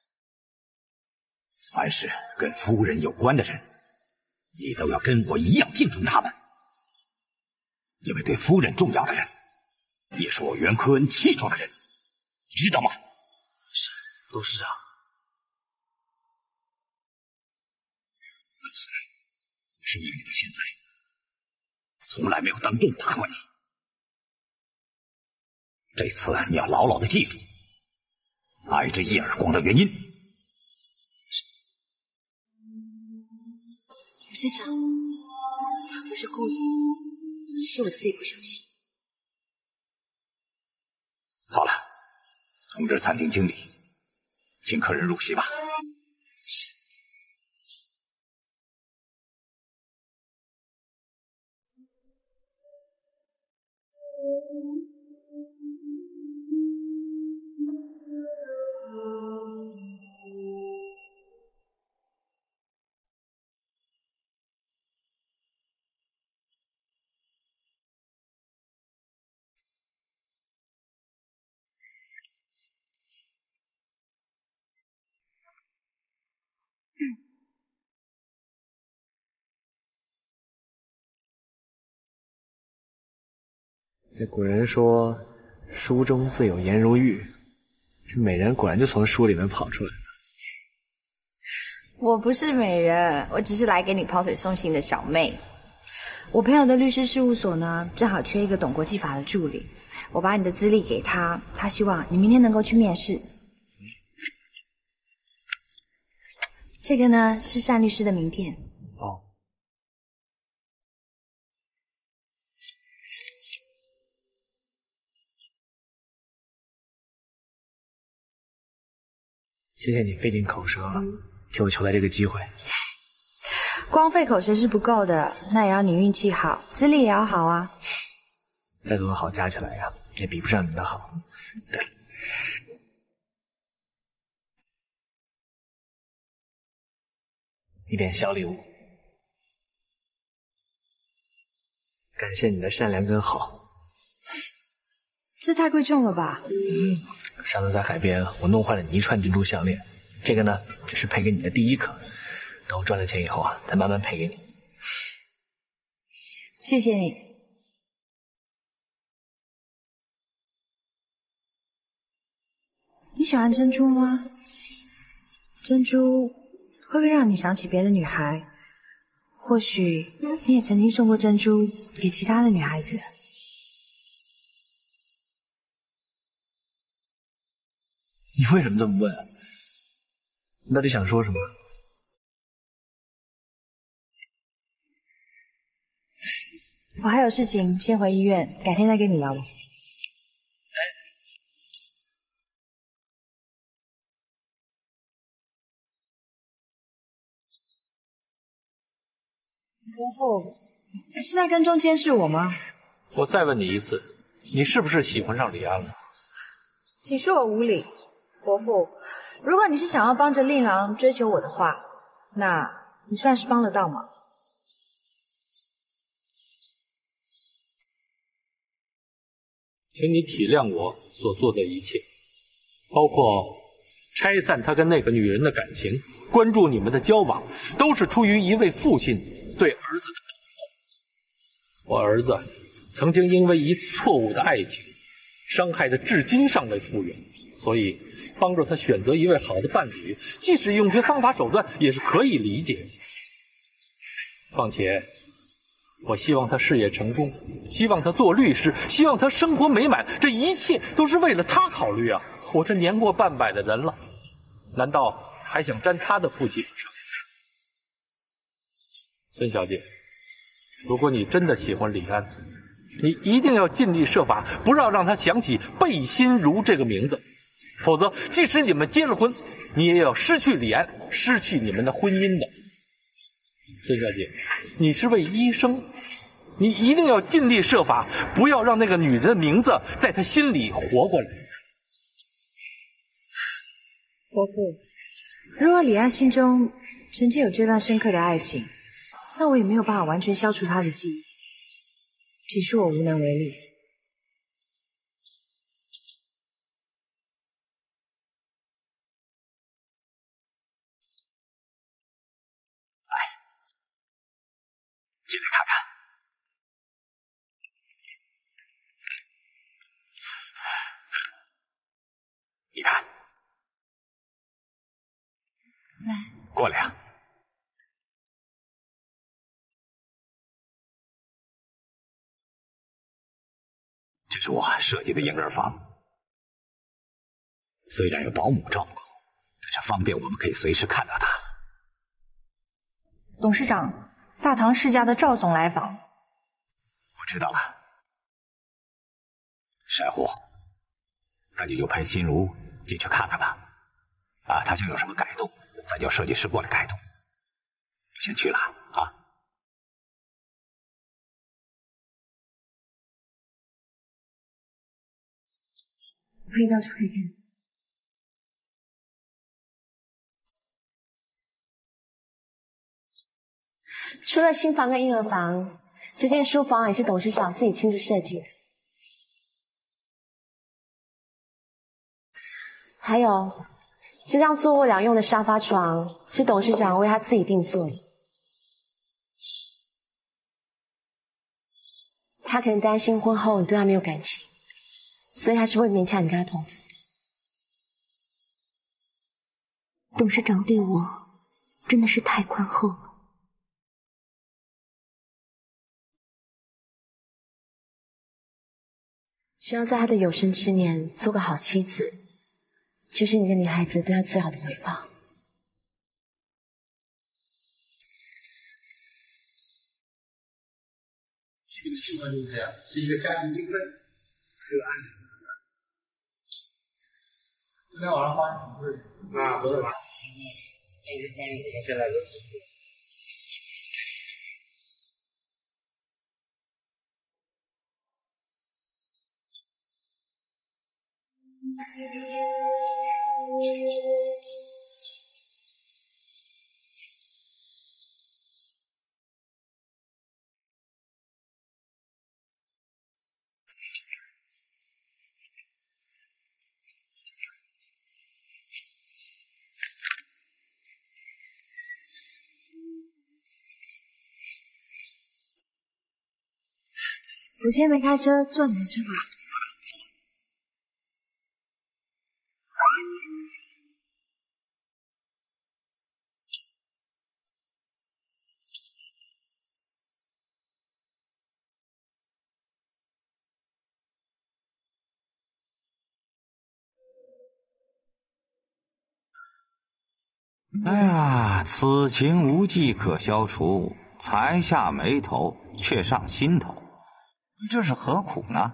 凡是跟夫人有关的人，你都要跟我一样敬重他们，因为对夫人重要的人，也是我袁奎恩器重的人，知道吗？ 是，董事长。 我收养你到现在，从来没有当众打过你。这次你要牢牢的记住，挨这一耳光的原因。 董事长，他不是故意，是我自己不小心。 好了，通知餐厅经理，请客人入席吧。 是。 这古人说书中自有颜如玉，这美人果然就从书里面跑出来的。 我不是美人，我只是来给你跑腿送信的小妹。我朋友的律师事务所呢，正好缺一个懂国际法的助理，我把你的资历给他，他希望你明天能够去面试。这个呢是单律师的名片。 哦。谢谢你费尽口舌，替我求来这个机会。 光费口舌是不够的，那也要你运气好，资历也要好啊。 再多的好加起来呀，也比不上你的好。对，一点小礼物，感谢你的善良跟好。 这太贵重了吧？ 嗯。上次在海边，我弄坏了你一串珍珠项链，这个呢是赔给你的第一颗，等我赚了钱以后啊，再慢慢赔给你。 谢谢你。你喜欢珍珠吗？珍珠会不会让你想起别的女孩？或许你也曾经送过珍珠给其他的女孩子。 你为什么这么问啊？你到底想说什么？ 我还有事情，先回医院，改天再跟你聊吧。 伯父，你是在跟踪监视我吗？ 我再问你一次，你是不是喜欢上李安了？ 请恕我无礼，伯父。如果你是想要帮着令郎追求我的话，那你算是帮得到吗？ 请你体谅我所做的一切，包括拆散他跟那个女人的感情，关注你们的交往，都是出于一位父亲对儿子的保护。我儿子曾经因为一次错误的爱情，伤害的至今尚未复原，所以帮助他选择一位好的伴侣，即使用些方法手段，也是可以理解的。况且，我希望他事业成功，希望他做律师，希望他生活美满，这一切都是为了他考虑啊！我这年过半百的人了，难道还想沾他的福气不成？孙小姐，如果你真的喜欢李安，你一定要尽力设法，不要让他想起贝心如这个名字，否则即使你们结了婚，你也要失去李安，失去你们的婚姻的。孙小姐，你是位医生，你一定要尽力设法，不要让那个女人的名字在他心里活过来。 伯父，如果李安心中曾经有这段深刻的爱情，那我也没有办法完全消除他的记忆，只是我无能为力。 进来看看。你看， 来， 过来呀。这是我设计的婴儿房，虽然有保姆照顾，但是方便我们可以随时看到他。 董事长，大唐世家的赵总来访。 我知道了。珊瑚，那你就派心如进去看看吧。啊，他想有什么改动，再叫设计师过来改动。先去了啊。 我可以到处看看。 除了新房跟婴儿房，这间书房也是董事长自己亲自设计的。还有，这张坐卧两用的沙发床是董事长为他自己定做的。他可能担心婚后你对他没有感情，所以他是不会勉强你跟他同房的。 董事长对我真的是太宽厚了。 希望在他的有生之年做个好妻子，就是你的女孩子对他最好的回报。 基本的情况就是这样，是一个家庭纠纷，这个案子。今天晚上发生什么事？啊，昨天晚上，这个方面我们现在都清楚。 我今天没开车，坐你的车吧。 哎呀，此情无计可消除，才下眉头，却上心头，这是何苦呢？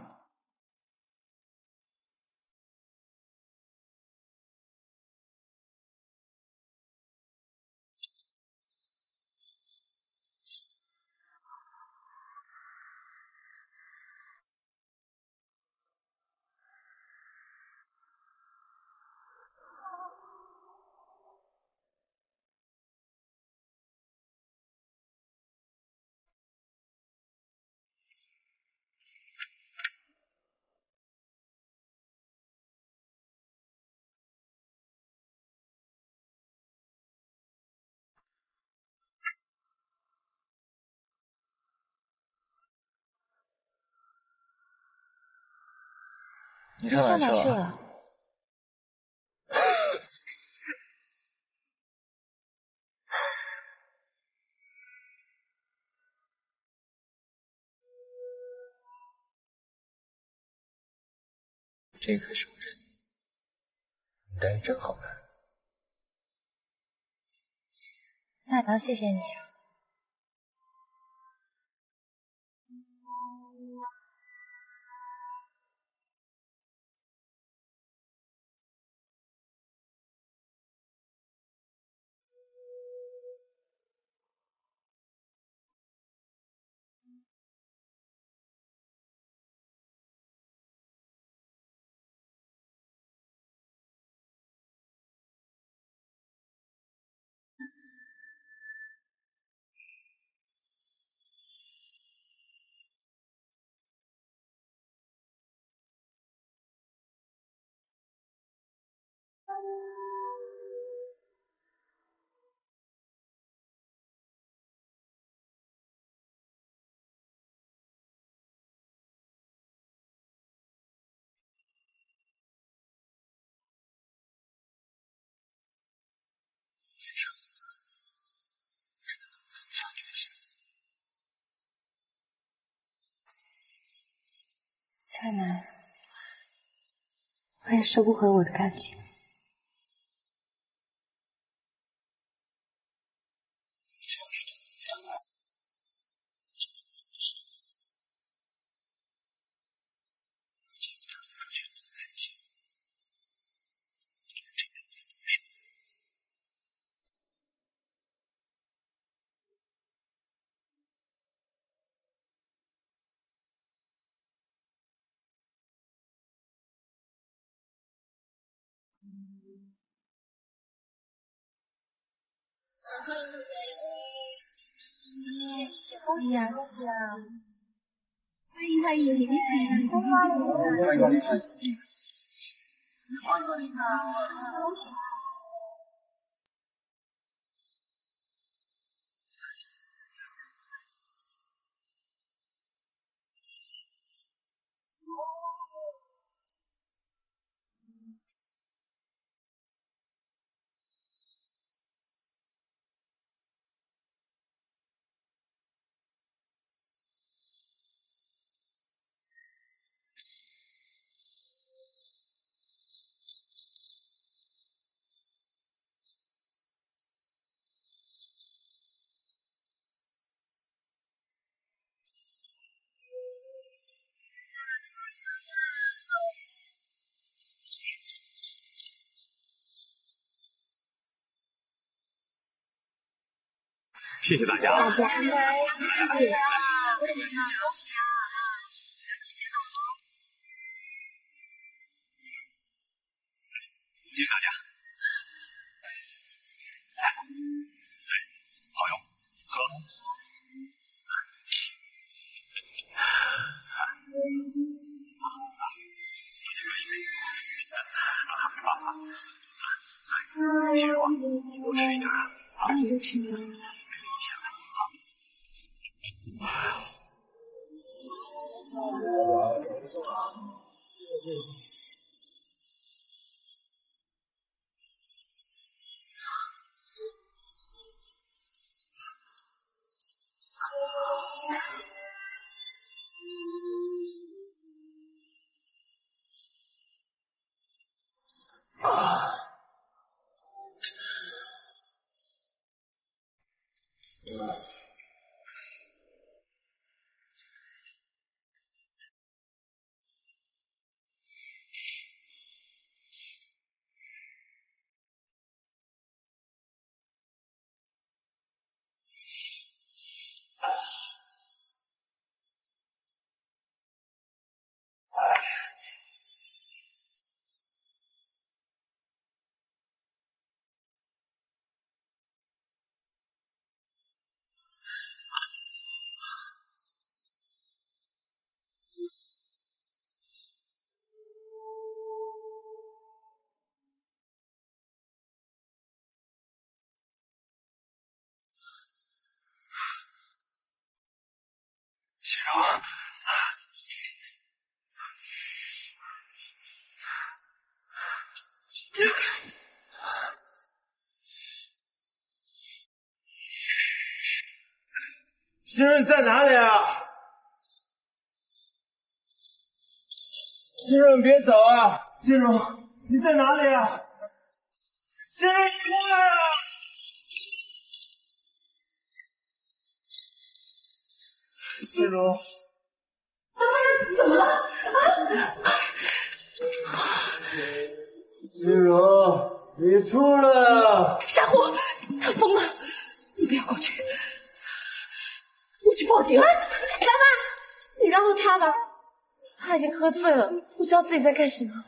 你上哪去了？这可是我真，你戴的真好看。 那也要谢谢你啊。夏楠，我也收不回我的感情。 恭喜啊！恭喜啊！欢迎欢迎，李丽请，欢迎欢迎，欢迎欢迎，欢迎欢迎，恭喜！ 谢谢大家， 大家，谢谢。 谢谢大家，来，好用，喝。心如，你多吃一点啊。 那你就吃呢。 心如， 新荣你在哪里啊？新荣你别走啊！新荣你在哪里啊？新荣出来啊！新荣， 怎么了？啊！ 新荣，你出来啊！ 傻虎，他疯了！你不要过去，我去报警。 妈妈，你让路他吧，他已经喝醉了，不知道自己在干什么。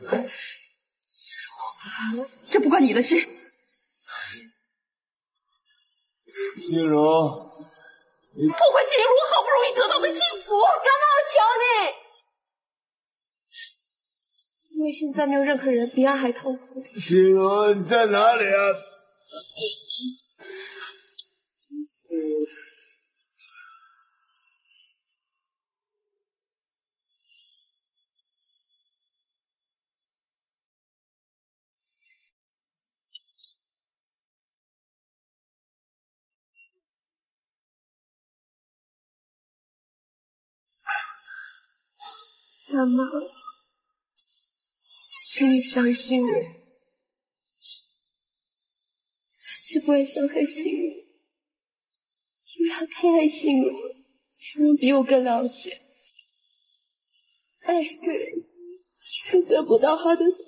傻虎，这不关你的事。 新荣。 你破坏信荣我好不容易得到的幸福！ 干妈，我求你！因为现在没有任何人比俺还痛苦。 新荣，你在哪里啊？ 干妈，请你相信我，是不会伤害心荣，因为他太爱心荣了，没有人比我更了解。爱一个人，却得不到他的疼。